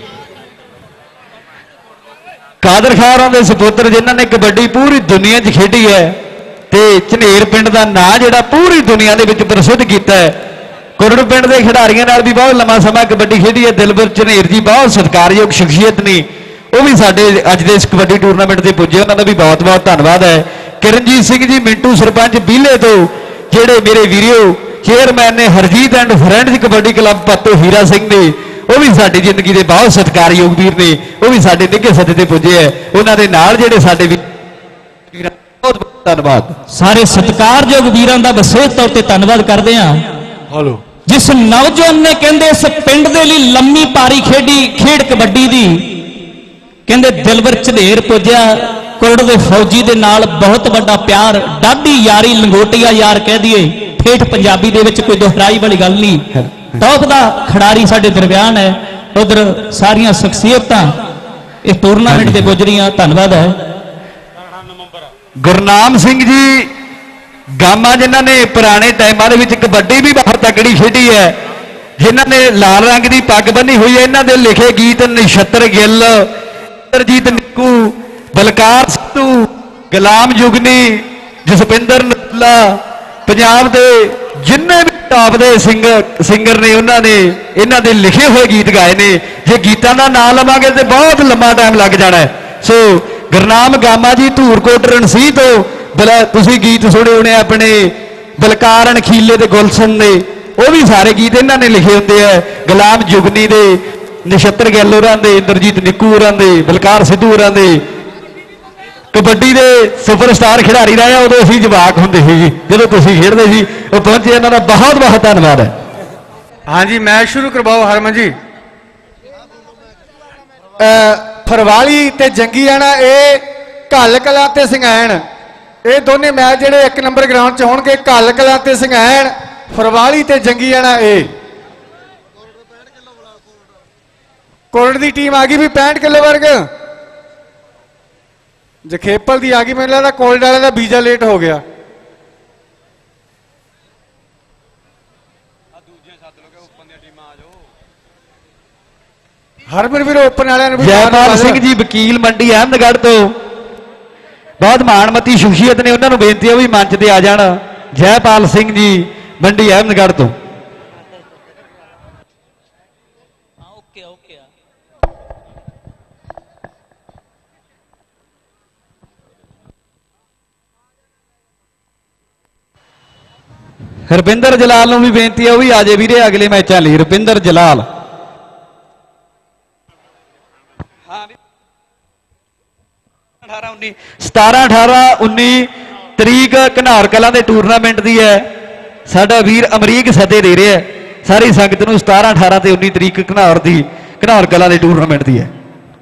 ਕਾਦਰ ਖਾਰਾਂ ਦੇ ਸਪੁੱਤਰ ਜਿਨ੍ਹਾਂ ਨੇ ਕਬੱਡੀ ਪੂਰੀ ਦੁਨੀਆ 'ਚ ਖੇਡੀ ਹੈ ਤੇ ਝਨੇਰ ਪਿੰਡ ਦਾ ਨਾਂ ਜਿਹੜਾ ਪੂਰੀ ਦੁਨੀਆ ਦੇ ਵਿੱਚ ਪ੍ਰਸਿੱਧ ਕੀਤਾ ਹੈ। ਕੁਰੜ ਪਿੰਡ ਦੇ ਖਿਡਾਰੀਆਂ ਨਾਲ ਵੀ ਬਹੁਤ ਲੰਮਾ ਸਮਾਂ ਕਬੱਡੀ ਖੇਡੀ ਹੈ। ਦਿਲਬਰ ਝਨੇਰ ਜੀ ਬਹੁਤ ਸਤਿਕਾਰਯੋਗ ਸ਼ਖਸੀਅਤ ਨੇ। ਉਹ ਵੀ ਸਾਡੇ ਅੱਜ ਦੇ ਇਸ ਕਬੱਡੀ ਟੂਰਨਾਮੈਂਟ ਤੇ ਪੁੱਜੇ। ਉਹਨਾਂ ਦਾ ਵੀ ਬਹੁਤ ਬਹੁਤ ਧੰਨਵਾਦ ਹੈ। किरणजीत सिंह जी मिंटू सरपंच बीले तो ਜਿਹੜੇ ਮੇਰੇ ਵੀਰਿਓ ਚੇਅਰਮੈਨ ਨੇ Harjit and friends kabaddi club Patto Hira Singh ਨੇ, ਉਹ ਵੀ ਸਾਡੀ ਜ਼ਿੰਦਗੀ ਦੇ ਬਹੁਤ ਸਤਿਕਾਰਯੋਗ ਵੀਰ ਨੇ, ਉਹ ਵੀ ਸਾਡੇ ਨਿੱਘੇ ਸੱਦੇ ਤੇ ਪੁੱਜੇ ਹੈ। ਉਹਨਾਂ ਦੇ ਨਾਲ ਜਿਹੜੇ ਸਾਡੇ ਵੀਰ, ਬਹੁਤ ਬਹੁਤ ਧੰਨਵਾਦ। ਸਾਰੇ ਸਤਿਕਾਰਯੋਗ ਵੀਰਾਂ ਦਾ ਵਿਸ਼ੇਸ਼ ਤੌਰ ਤੇ ਧੰਨਵਾਦ ਕਰਦੇ ਹਾਂ। ਹਲੋ ਜਿਸ ਨੌਜਵਾਨ ਨੇ ਕਹਿੰਦੇ ਇਸ ਪਿੰਡ ਦੇ ਲਈ ਲੰਮੀ ਪਾਰੀ ਖੇਡੀ ਖੇਡ ਕਬੱਡੀ ਦੀ, ਕਹਿੰਦੇ ਦਿਲਵਰ ਝਨੇਰ ਪੁੱਜਿਆ ਕੁਰੜ ਦੇ ਫੌਜੀ ਦੇ ਨਾਲ ਬਹੁਤ ਵੱਡਾ ਪਿਆਰ, ਡਾਢੀ ਯਾਰੀ, ਲੰਗੋਟੀਆ ਯਾਰ ਕਹਿ ਦਈਏ, ਠੇਠ ਪੰਜਾਬੀ ਦੇ ਵਿੱਚ ਕੋਈ ਦੁਹਰਾਈ ਵਾਲੀ ਗੱਲ ਨਹੀਂ। ਟੌਪ ਦਾ ਖਿਡਾਰੀ ਸਾਡੇ ਦਰਮਿਆਨ ਹੈ। ਉਧਰ ਸਾਰੀਆਂ ਸ਼ਖਸੀਅਤਾਂ ਇਸ ਟੂਰਨਾਮੈਂਟ ਦੇ ਗੁਜ਼ਰੀਆਂ, ਧੰਨਵਾਦ ਹੈ। ਗੁਰਨਾਮ ਸਿੰਘ ਜੀ ਗਾਮਾ, ਜਿਨ੍ਹਾਂ ਨੇ ਪੁਰਾਣੇ ਟਾਈਮਾਂ ਦੇ ਵਿੱਚ ਕਬੱਡੀ ਵੀ ਬਹੁਤ ਤਕੜੀ ਖੇਡੀ ਹੈ, ਜਿਨ੍ਹਾਂ ਨੇ ਲਾਲ ਰੰਗ ਦੀ ਪੱਗ ਬੰਨੀ ਹੋਈ ਹੈ, ਇਹਨਾਂ ਦੇ ਲਿਖੇ ਗੀਤ ਨਛੱਤਰ ਗਿੱਲ, ਇੰਦਰਜੀਤ ਨਿੱਕੂ, ਬਲਕਾਰ ਸਿੱਧੂ, ਗੁਲਾਮ ਜੁਗਨੀ, ਜਸਪਿੰਦਰ ਨੱਲਾ, ਪੰਜਾਬ ਦੇ ਜਿੰਨੇ ਵੀ ਟਾਪ ਦੇ ਸਿੰਗਰ ਸਿੰਗਰ ਨੇ ਉਹਨਾਂ ਨੇ ਇਹਨਾਂ ਦੇ ਲਿਖੇ ਹੋਏ ਗੀਤ ਗਾਏ ਨੇ। ਜੇ ਗੀਤਾਂ ਦਾ ਨਾਮ ਲਵਾਂਗੇ ਤੇ ਬਹੁਤ ਲੰਮਾ ਟਾਈਮ ਲੱਗ ਜਾਣਾ ਹੈ। ਸੋ ਗੁਰਨਾਮ ਗਾਮਾ ਜੀ ਧੂਰਕੋਟ ਰਣਸੀ ਤੋਂ ਬਲਾ ਤੁਸੀਂ ਗੀਤ ਸੁਣੇ ਹੋਣੇ ਆਪਣੇ, ਬਲਕਾਰ ਅਣਖੀਲੇ ਤੇ ਗੁਲਸ਼ਨ ਦੇ, ਉਹ ਵੀ ਸਾਰੇ ਗੀਤ ਇਹਨਾਂ ਨੇ ਲਿਖੇ ਹੁੰਦੇ ਆ। ਗੁਲਾਮ ਜੁਗਨੀ ਦੇ, ਨਛੱਤਰ ਗਿੱਲ ਹੋਰਾਂ ਦੇ, ਇੰਦਰਜੀਤ ਨਿੱਕੂ ਹੋਰਾਂ ਦੇ, ਬਲਕਾਰ ਸਿੱਧੂ ਹੋਰਾਂ ਦੇ, ਕਬੱਡੀ ਦੇ ਸੁਪਰਸਟਾਰ ਖਿਡਾਰੀ ਰਹੇ ਆ। ਉਦੋਂ ਅਸੀਂ ਜਵਾਕ ਹੁੰਦੇ ਸੀ ਜੀ ਜਦੋਂ ਤੁਸੀਂ ਖੇਡਦੇ ਸੀ, ਉਹ ਪਹੁੰਚੇ, ਇਹਨਾਂ ਦਾ ਬਹੁਤ ਬਹੁਤ ਧੰਨਵਾਦ ਹੈ। ਹਾਂਜੀ ਮੈਚ ਸ਼ੁਰੂ ਕਰਵਾਓ ਹਰਮਨ ਜੀ। ਫਰਵਾਲੀ ਤੇ ਜੰਗੀਆਣਾ, ਇਹ ਘੱਲ ਕਲਾਂ ਤੇ ਸੰਘੈਣ, ਇਹ ਦੋਨੇ ਮੈਚ ਜਿਹੜੇ ਇੱਕ ਨੰਬਰ ਗਰਾਊਂਡ 'ਚ ਹੋਣਗੇ। ਘੱਲ ਕਲਾਂ ਤੇ ਸੰਘੈਣ, ਫਰਵਾਲੀ ਤੇ ਜੰਗੀਆਣਾ। ਇਹ ਕੋਰਟ ਦੀ ਟੀਮ ਆ ਗਈ ਵੀ ਪੈਂਹਠ ਕਿਲੋ ਵਰਗ, ਜਖੇਪਲ ਦੀ ਆ ਗਈ। ਮੈਨੂੰ ਲੱਗਦਾ ਕੋਲਡ ਵਾਲੇ ਦਾ ਵੀਜ਼ਾ ਲੇਟ ਹੋ ਗਿਆ। ਹਰਮਨ ਵੀਰ ਓਪਨ ਵਾਲਿਆਂ ਨੂੰ ਵੀ ਜੈਪਾਲ ਸਿੰਘ ਜੀ ਵਕੀਲ ਮੰਡੀ ਅਹਿਮਦਗੜ੍ਹ ਤੋਂ ਬਹੁਤ ਮਾਣਮੱਤੀ ਸ਼ਖਸੀਅਤ ਨੇ, ਉਹਨਾਂ ਨੂੰ ਬੇਨਤੀ ਹੈ ਵੀ ਮੰਚ ਤੇ ਆ ਜਾਣ। ਜੈਪਾਲ ਸਿੰਘ ਜੀ ਮੰਡੀ ਅਹਿਮਦਗੜ੍ਹ ਤੋਂ। ਰੁਪਿੰਦਰ ਜਲਾਲ ਨੂੰ ਵੀ ਬੇਨਤੀ ਹੈ ਉਹ ਵੀ ਆ ਜਾਏ ਵੀਰੇ ਅਗਲੇ ਮੈਚਾਂ ਲਈ। ਰੁਪਿੰਦਰ ਜਲਾਲ ਸਤਾਰਾਂ ਅਠਾਰਾਂ ਉੱਨੀ ਤਰੀਕ ਘਨਾਰ ਕਲਾਂ ਦੇ ਟੂਰਨਾਮੈਂਟ ਦੀ ਹੈ। ਸਾਡਾ ਵੀਰ ਅਮਰੀਕ ਸੱਦੇ ਦੇ ਰਿਹਾ ਸਾਰੀ ਸੰਗਤ ਨੂੰ। ਸਤਾਰਾਂ ਅਠਾਰਾਂ ਤੇ ਉੱਨੀ ਤਰੀਕ ਘਨਾਰ ਦੀ ਘਨਾਰ ਕਲਾਂ ਦੇ ਟੂਰਨਾਮੈਂਟ ਦੀ ਹੈ।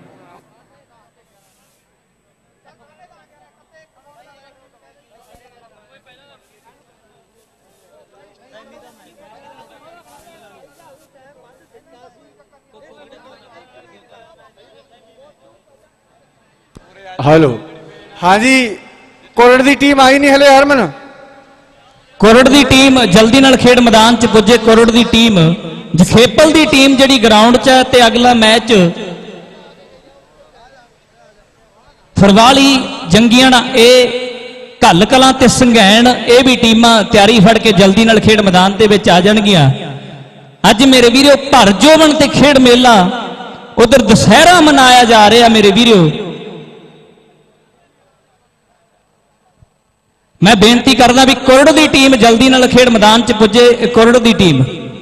हेलो हाँ जी कोरड़ दी टीम आई नहीं हले हरमन। कोरड़ दी टीम जल्दी नाल खेड मैदान च पुजे। कोरड़ दी टीम जखेपल दी टीम जिहड़ी ग्राउंड च है ते अगला मैच फरवाली जंगियाना ए घल कलां ते संघैण ए भी टीमां तैयारी फड़ के जल्दी नाल खेड मैदान दे विच आ जाणगीआं। अज मेरे वीरो भर जोवन ते खेड मेला उधर दशहरा मनाया जा रहा मेरे वीरो। मैं बेनती करदा भी कोरड़ दी टीम जल्दी नाल खेड मैदान च पुजे। कोरड़ दी टीम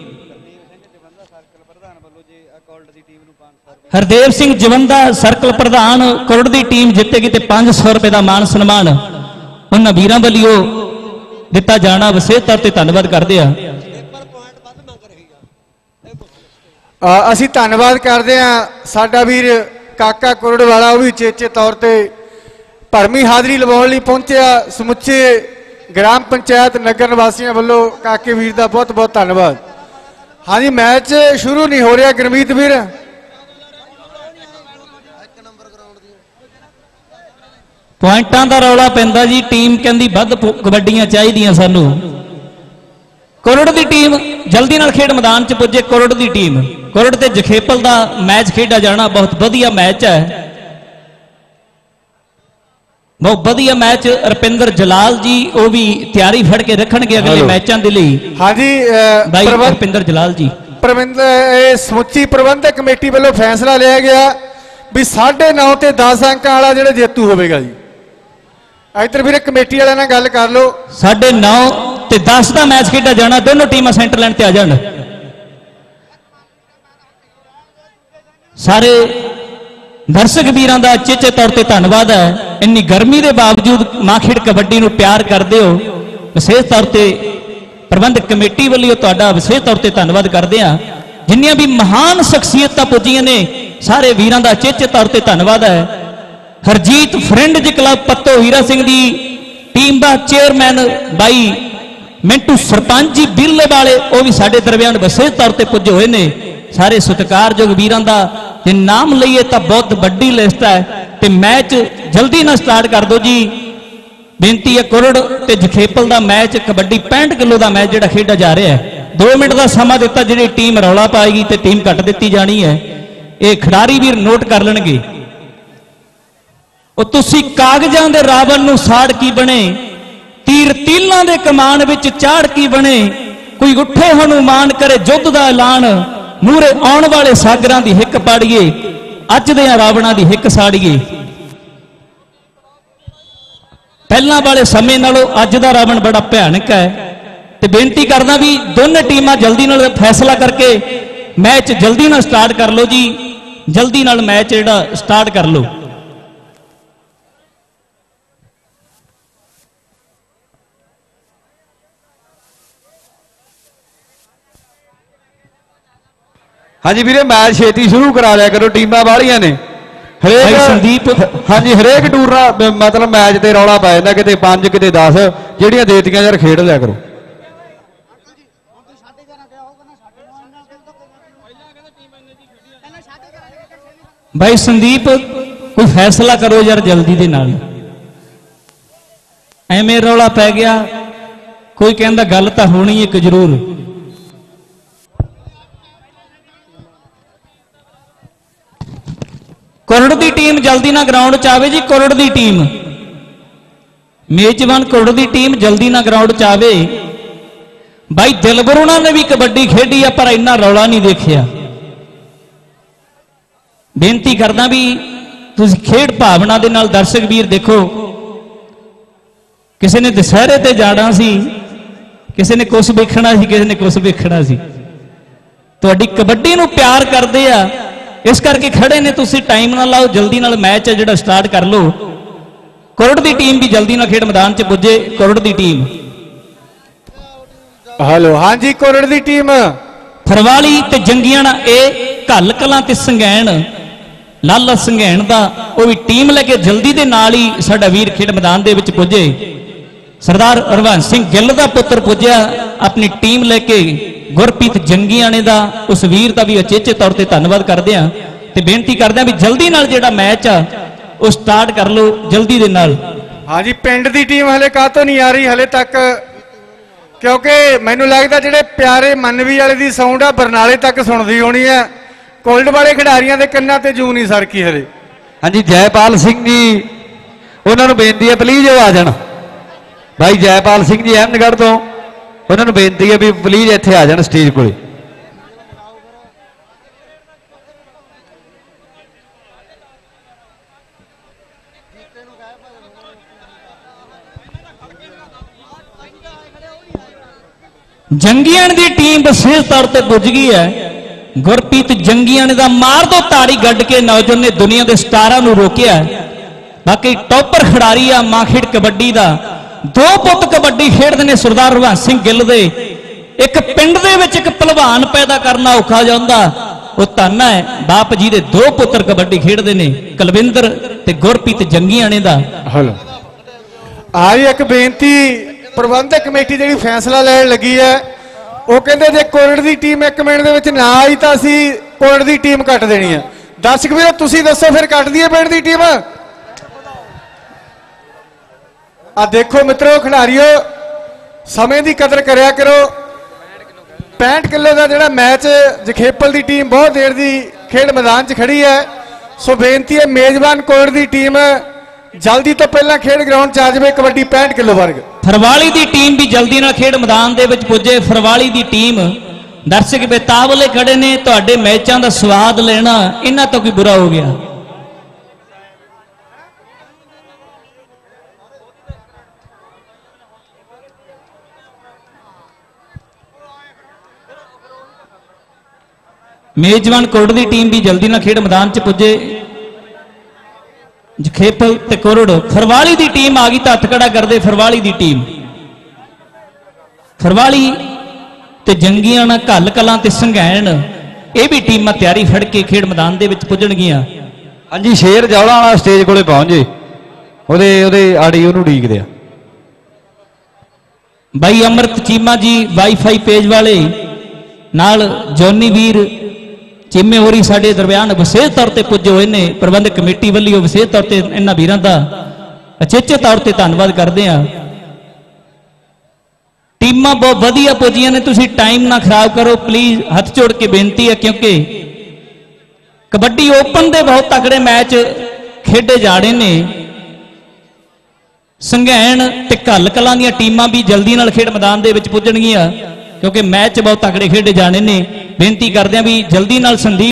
हरदेव सिंह जवंदा सर्कल प्रधान कोरड़ दी टीम जितेगी ते पांच सौ रुपए का मान सन्मान उन्हां वीरां वल्लों दिता जाना। विशेष तौर ते धन्नवाद करदे आ। असीं धन्नवाद करदे आ साडा वीर काका कोरड़ वाला, वो भी चेचे तौर ते भरमी हाजरी लवाउण लई पहुंचिया। समुचे ग्राम पंचायत नगर निवासियों वालों काके वीर का बहुत बहुत धन्यवाद। हाँ जी मैच शुरू नहीं हो रहा गुरमीत वीर। पॉइंटां दा रौला पैंदा जी। टीम कहंदी वध कबड्डियां चाहीदियां सानू। कोरड़ दी टीम जल्दी नाल खेड मैदान च पुजे। कोरड़ दी टीम कोरड़ ते जखेपल दा मैच खेडा जाना। बहुत वधिया मैच है, बहुत वधिया मैच। रुपिंदर जलाल जी वो भी तैयारी फड़ के रखणगे अगले मैचों के लिए। हाँ जी भाई रुपिंदर जलाल जी प्रबंध समुची प्रबंधक कमेटी वालों फैसला लिया गया भी साढ़े नौ ते दस अंक वाला जो जेतू होगा जी। इधर भी कमेटी वाले नाल गल कर लो। साढ़े नौ ते दस का मैच खेडा जाना, दोनों टीमां सेंटर लाइन ते आ जाण। सारे दर्शक वीरां दा चेचे तौर ते धन्नवाद है। इन्नी गर्मी के बावजूद मां खेड कबड्डी नूं प्यार करदे हो, विशेष तौर ते प्रबंधक कमेटी वालों तुहाडा विशेष तौर ते धन्नवाद करदे हां। जिन्नियां भी महान शख्सियतां पुजीआं ने सारे वीरां दा चेचे तौर ते धन्नवाद है। हरजीत फ्रेंडज क्लब पत्तो हीरा सिंह दी टीम का चेयरमैन बाई मिंटू सरपंच जी बिरले वाले वो भी साडे दरम्यान विशेष तौर पर पुजे हुए ने। सारे सत्कारयोग वीरां दा जे नाम लईए तो बहुत वड्डी लिस्ट है। ते मैच जल्दी ना स्टार्ट कर दो जी, बेनती है। कुरड़ ते जखेपल का मैच कबड्डी पैंठ किलो का मैच जो खेडा जा रहा है, दो मिनट का समा दिता, जी टीम रौला पाएगी तो टीम कट दी जानी है। ये खिडारी वीर नोट कर लेंगे। तुसी कागजां दे रावण नूं साड़ की बने, तीर तीलां दे कमान विच चाड़ की बने, कोई उठे हनुमान करे युद्ध दा ऐलान, मूरे आउण वाले सागरां दी हिक पाड़िए, अज दे रावणां दी हिक साड़िए। पहलां वाले समय नालों अज दा रावण बड़ा भयानक है। ते बेनती करदा भी दोनों टीमां जल्दी नाल फैसला करके मैच जल्दी नाल स्टार्ट कर लो जी, जल्दी नाल मैच जिहड़ा स्टार्ट कर लो। हाँ जी वीरे, मैच छेती शुरू करा लिया करो, टीमां वालियां ने हरेक संदीप। हाँ जी, हरेक टूरना मतलब मैच ते रौला पै जांदा, किते पांच किते दस, ਜਿਹੜੀਆਂ ਦੇਤੀਆਂ यार खेड लिया करो। भाई संदीप कोई फैसला करो यार जल्दी दे नाल, एवें रौला पै गया। कोई कहंदा गल तां होनी एक जरूर। कुरड़ दी टीम जल्दी ना ग्राउंड च आवे जी, कुरड़ दी टीम, मेजबान कुरड़ दी टीम जल्दी ना ग्राउंड च आवे। भाई दिलबर उन्होंने भी कबड्डी खेडी है पर इन्ना रौला नहीं देखिया। बेनती करदा भी तुसीं खेड भावना दे नाल दर्शक वीर देखो, किसी ने दशहरे ते जाना सी, किसी ने कुछ वेखना सी, किसी ने कुछ वेखना सी। तुहाडी कबड्डी नूं प्यार करदे आ, इस करके खड़े ने। तुसीं टाइम ना लाओ, जल्दी नाल मैच है जिहड़ा स्टार्ट कर लो। कुरड़ दी टीम भी जल्दी नाल खेड मैदान च पुजे। कुरड़ दी टीम हेलो, हाँ जी, कुरड़ दी टीम फरवाली ते जंगियां ए घल कलां ते संघैण लाला संघैण दा वो भी टीम लेके जल्दी दे नाल ही साडा वीर खेड मैदान दे विच पुजे। सरदार हरवंश सिंह गिल दा पुत्र पुजया अपनी टीम लेके। गुरप्रीत जंगियाने दा उस वीर का भी अचेचे तौर पर धन्नवाद करते हैं ते बेनती करते हैं भी जल्दी नाल जिहड़ा मैच आ वो स्टार्ट कर लो जल्दी दे नाल। हाँ जी, पिंड दी टीम हले कातों नहीं आ रही हले तक, क्योंकि मैनू लगता जिहड़े प्यारे मनवी वाले दी साउंड आ बरनाले तक सुनदी होनी है, कोल्ड वाले खिडारियों के कन्ना ते जू नहीं सरकी हले। हाँ जी, जयपाल सिंह जी उन्होंने बेनती है प्लीज वो आ जाना। भाई जयपाल सिंह जी अहमदगढ़ तो उन्होंने बेनती है भी प्लीज इत्थे आ जाना स्टेज को। जंगियान की टीम विशेष तौर पर पुज गई है। गुरप्रीत जंगियान का मार दो ताड़ी गड्ढ के नौजवान ने दुनिया के स्टारां नूं रोकिया। बाकी टॉपर खिडारी आ मां खेड कबड्डी का। दो पुत कबड्डी खेडते हैं सरदार हरवंश सिंह गिल दे। एक पिंड दे विच एक पहलवान पैदा करना औखा जांदा, वो धन है बाप जी दे दो पुत्र कबड्डी खेडते हैं, कुलविंदर ते गुरप्रीत जंगियाने दा। हेलो, आई एक बेनती प्रबंधक कमेटी जी फैसला लैन लगी है, वो कहते जे कुरड़ की टीम एक मिनट दे विच ना आई तो असी कुरड़ की टीम कट देनी है। दर्शक वीरो तुसीं दसो फिर कट दईए पिंड की टीम। आ देखो मित्रों खिडारियों, समय की कदर करया करो। पैंठ किलो का जिहड़ा मैच जखेपल की टीम बहुत देर की खेड मैदान च खड़ी है, सो बेनती है मेजबान कुरड़ की टीम जल्दी तो पहला खेड ग्राउंड च आ जाए कबड्डी पैंठ किलो वर्ग। फरवाली की टीम भी जल्दी ना खेड मैदान दे विच पुजे। फरवाली की टीम दर्शक बेतावले खड़े ने, तुहाडे मैचों का स्वाद लेना इन्हां तो कोई बुरा हो गया। ਮੇਜ਼ਬਾਨ ਕੋਰਟ ਦੀ ਟੀਮ ਵੀ ਜਲਦੀ ਨਾਲ ਖੇਡ ਮੈਦਾਨ 'ਚ ਪੁੱਜੇ। ਜਖੇਪਲ ਤੇ ਕੋਰੜ ਫਰਵਾਲੀ ਦੀ ਟੀਮ ਆ ਗਈ ਤਾਂ ਹੱਥ ਖੜਾ ਕਰਦੇ ਫਰਵਾਲੀ ਦੀ ਟੀਮ। ਫਰਵਾਲੀ ਤੇ ਜੰਗੀਆਂ ਨਾਲ ਘੱਲ ਕਲਾਂ ਤੇ ਸੰਘੈਣ ਇਹ ਵੀ ਟੀਮਾਂ ਤਿਆਰੀ ਫੜ ਕੇ ਖੇਡ ਮੈਦਾਨ ਦੇ ਵਿੱਚ ਪੁੱਜਣਗੀਆਂ। ਹਾਂਜੀ ਸ਼ੇਰ ਜੌਲਾ ਵਾਲਾ ਸਟੇਜ ਕੋਲੇ ਪਹੁੰਚ ਜੇ, ਉਹਦੇ ਉਹਦੇ ਆੜੀ ਉਹਨੂੰ ਉਡੀਕਦੇ ਆ। ਬਾਈ ਅਮਰਤ ਚੀਮਾ ਜੀ ਵਾਈਫਾਈ ਪੇਜ ਵਾਲੇ ਨਾਲ ਜੋਨੀ ਵੀਰ ਚੀਮੇ ਹੋਰੀ ਸਾਡੇ ਦਰਮਿਆਨ ਵਿਸ਼ੇਸ਼ ਤੌਰ ਤੇ ਪੁੱਜੇ ਹੋਏ ਨੇ। ਪ੍ਰਬੰਧਕ ਕਮੇਟੀ ਵੱਲੋਂ ਵਿਸ਼ੇਸ਼ ਤੌਰ ਤੇ ਇਹਨਾਂ ਵੀਰਾਂ ਦਾ ਅਚੇਚੇ ਤੌਰ ਤੇ ਧੰਨਵਾਦ ਕਰਦੇ ਆ। ਟੀਮਾਂ ਬਹੁਤ ਵਧੀਆ ਪੁੱਜੀਆਂ ਨੇ, ਤੁਸੀਂ ਟਾਈਮ ਨਾ ਖਰਾਬ ਕਰੋ ਪਲੀਜ਼, ਹੱਥ ਜੋੜ ਕੇ ਬੇਨਤੀ ਹੈ, ਕਿਉਂਕਿ ਕਬੱਡੀ ਓਪਨ ਦੇ ਬਹੁਤ ਤਕੜੇ ਮੈਚ ਖੇਡੇ ਜਾਣੇ ਨੇ। ਸੰਘੈਣ ਤੇ ਘੱਲ ਕਲਾਂ ਦੀਆਂ ਟੀਮਾਂ ਵੀ ਜਲਦੀ ਨਾਲ ਖੇਡ ਮੈਦਾਨ ਦੇ ਵਿੱਚ ਪੁੱਜਣਗੀਆਂ, ਕਿਉਂਕਿ ਮੈਚ ਬਹੁਤ ਤਕੜੇ ਖੇਡੇ ਜਾਣੇ ਨੇ। ਬੇਨਤੀ ਕਰਦੇ ਆ ਵੀ ਜਲਦੀ ਨਾਲ ਸੰਦੀਪ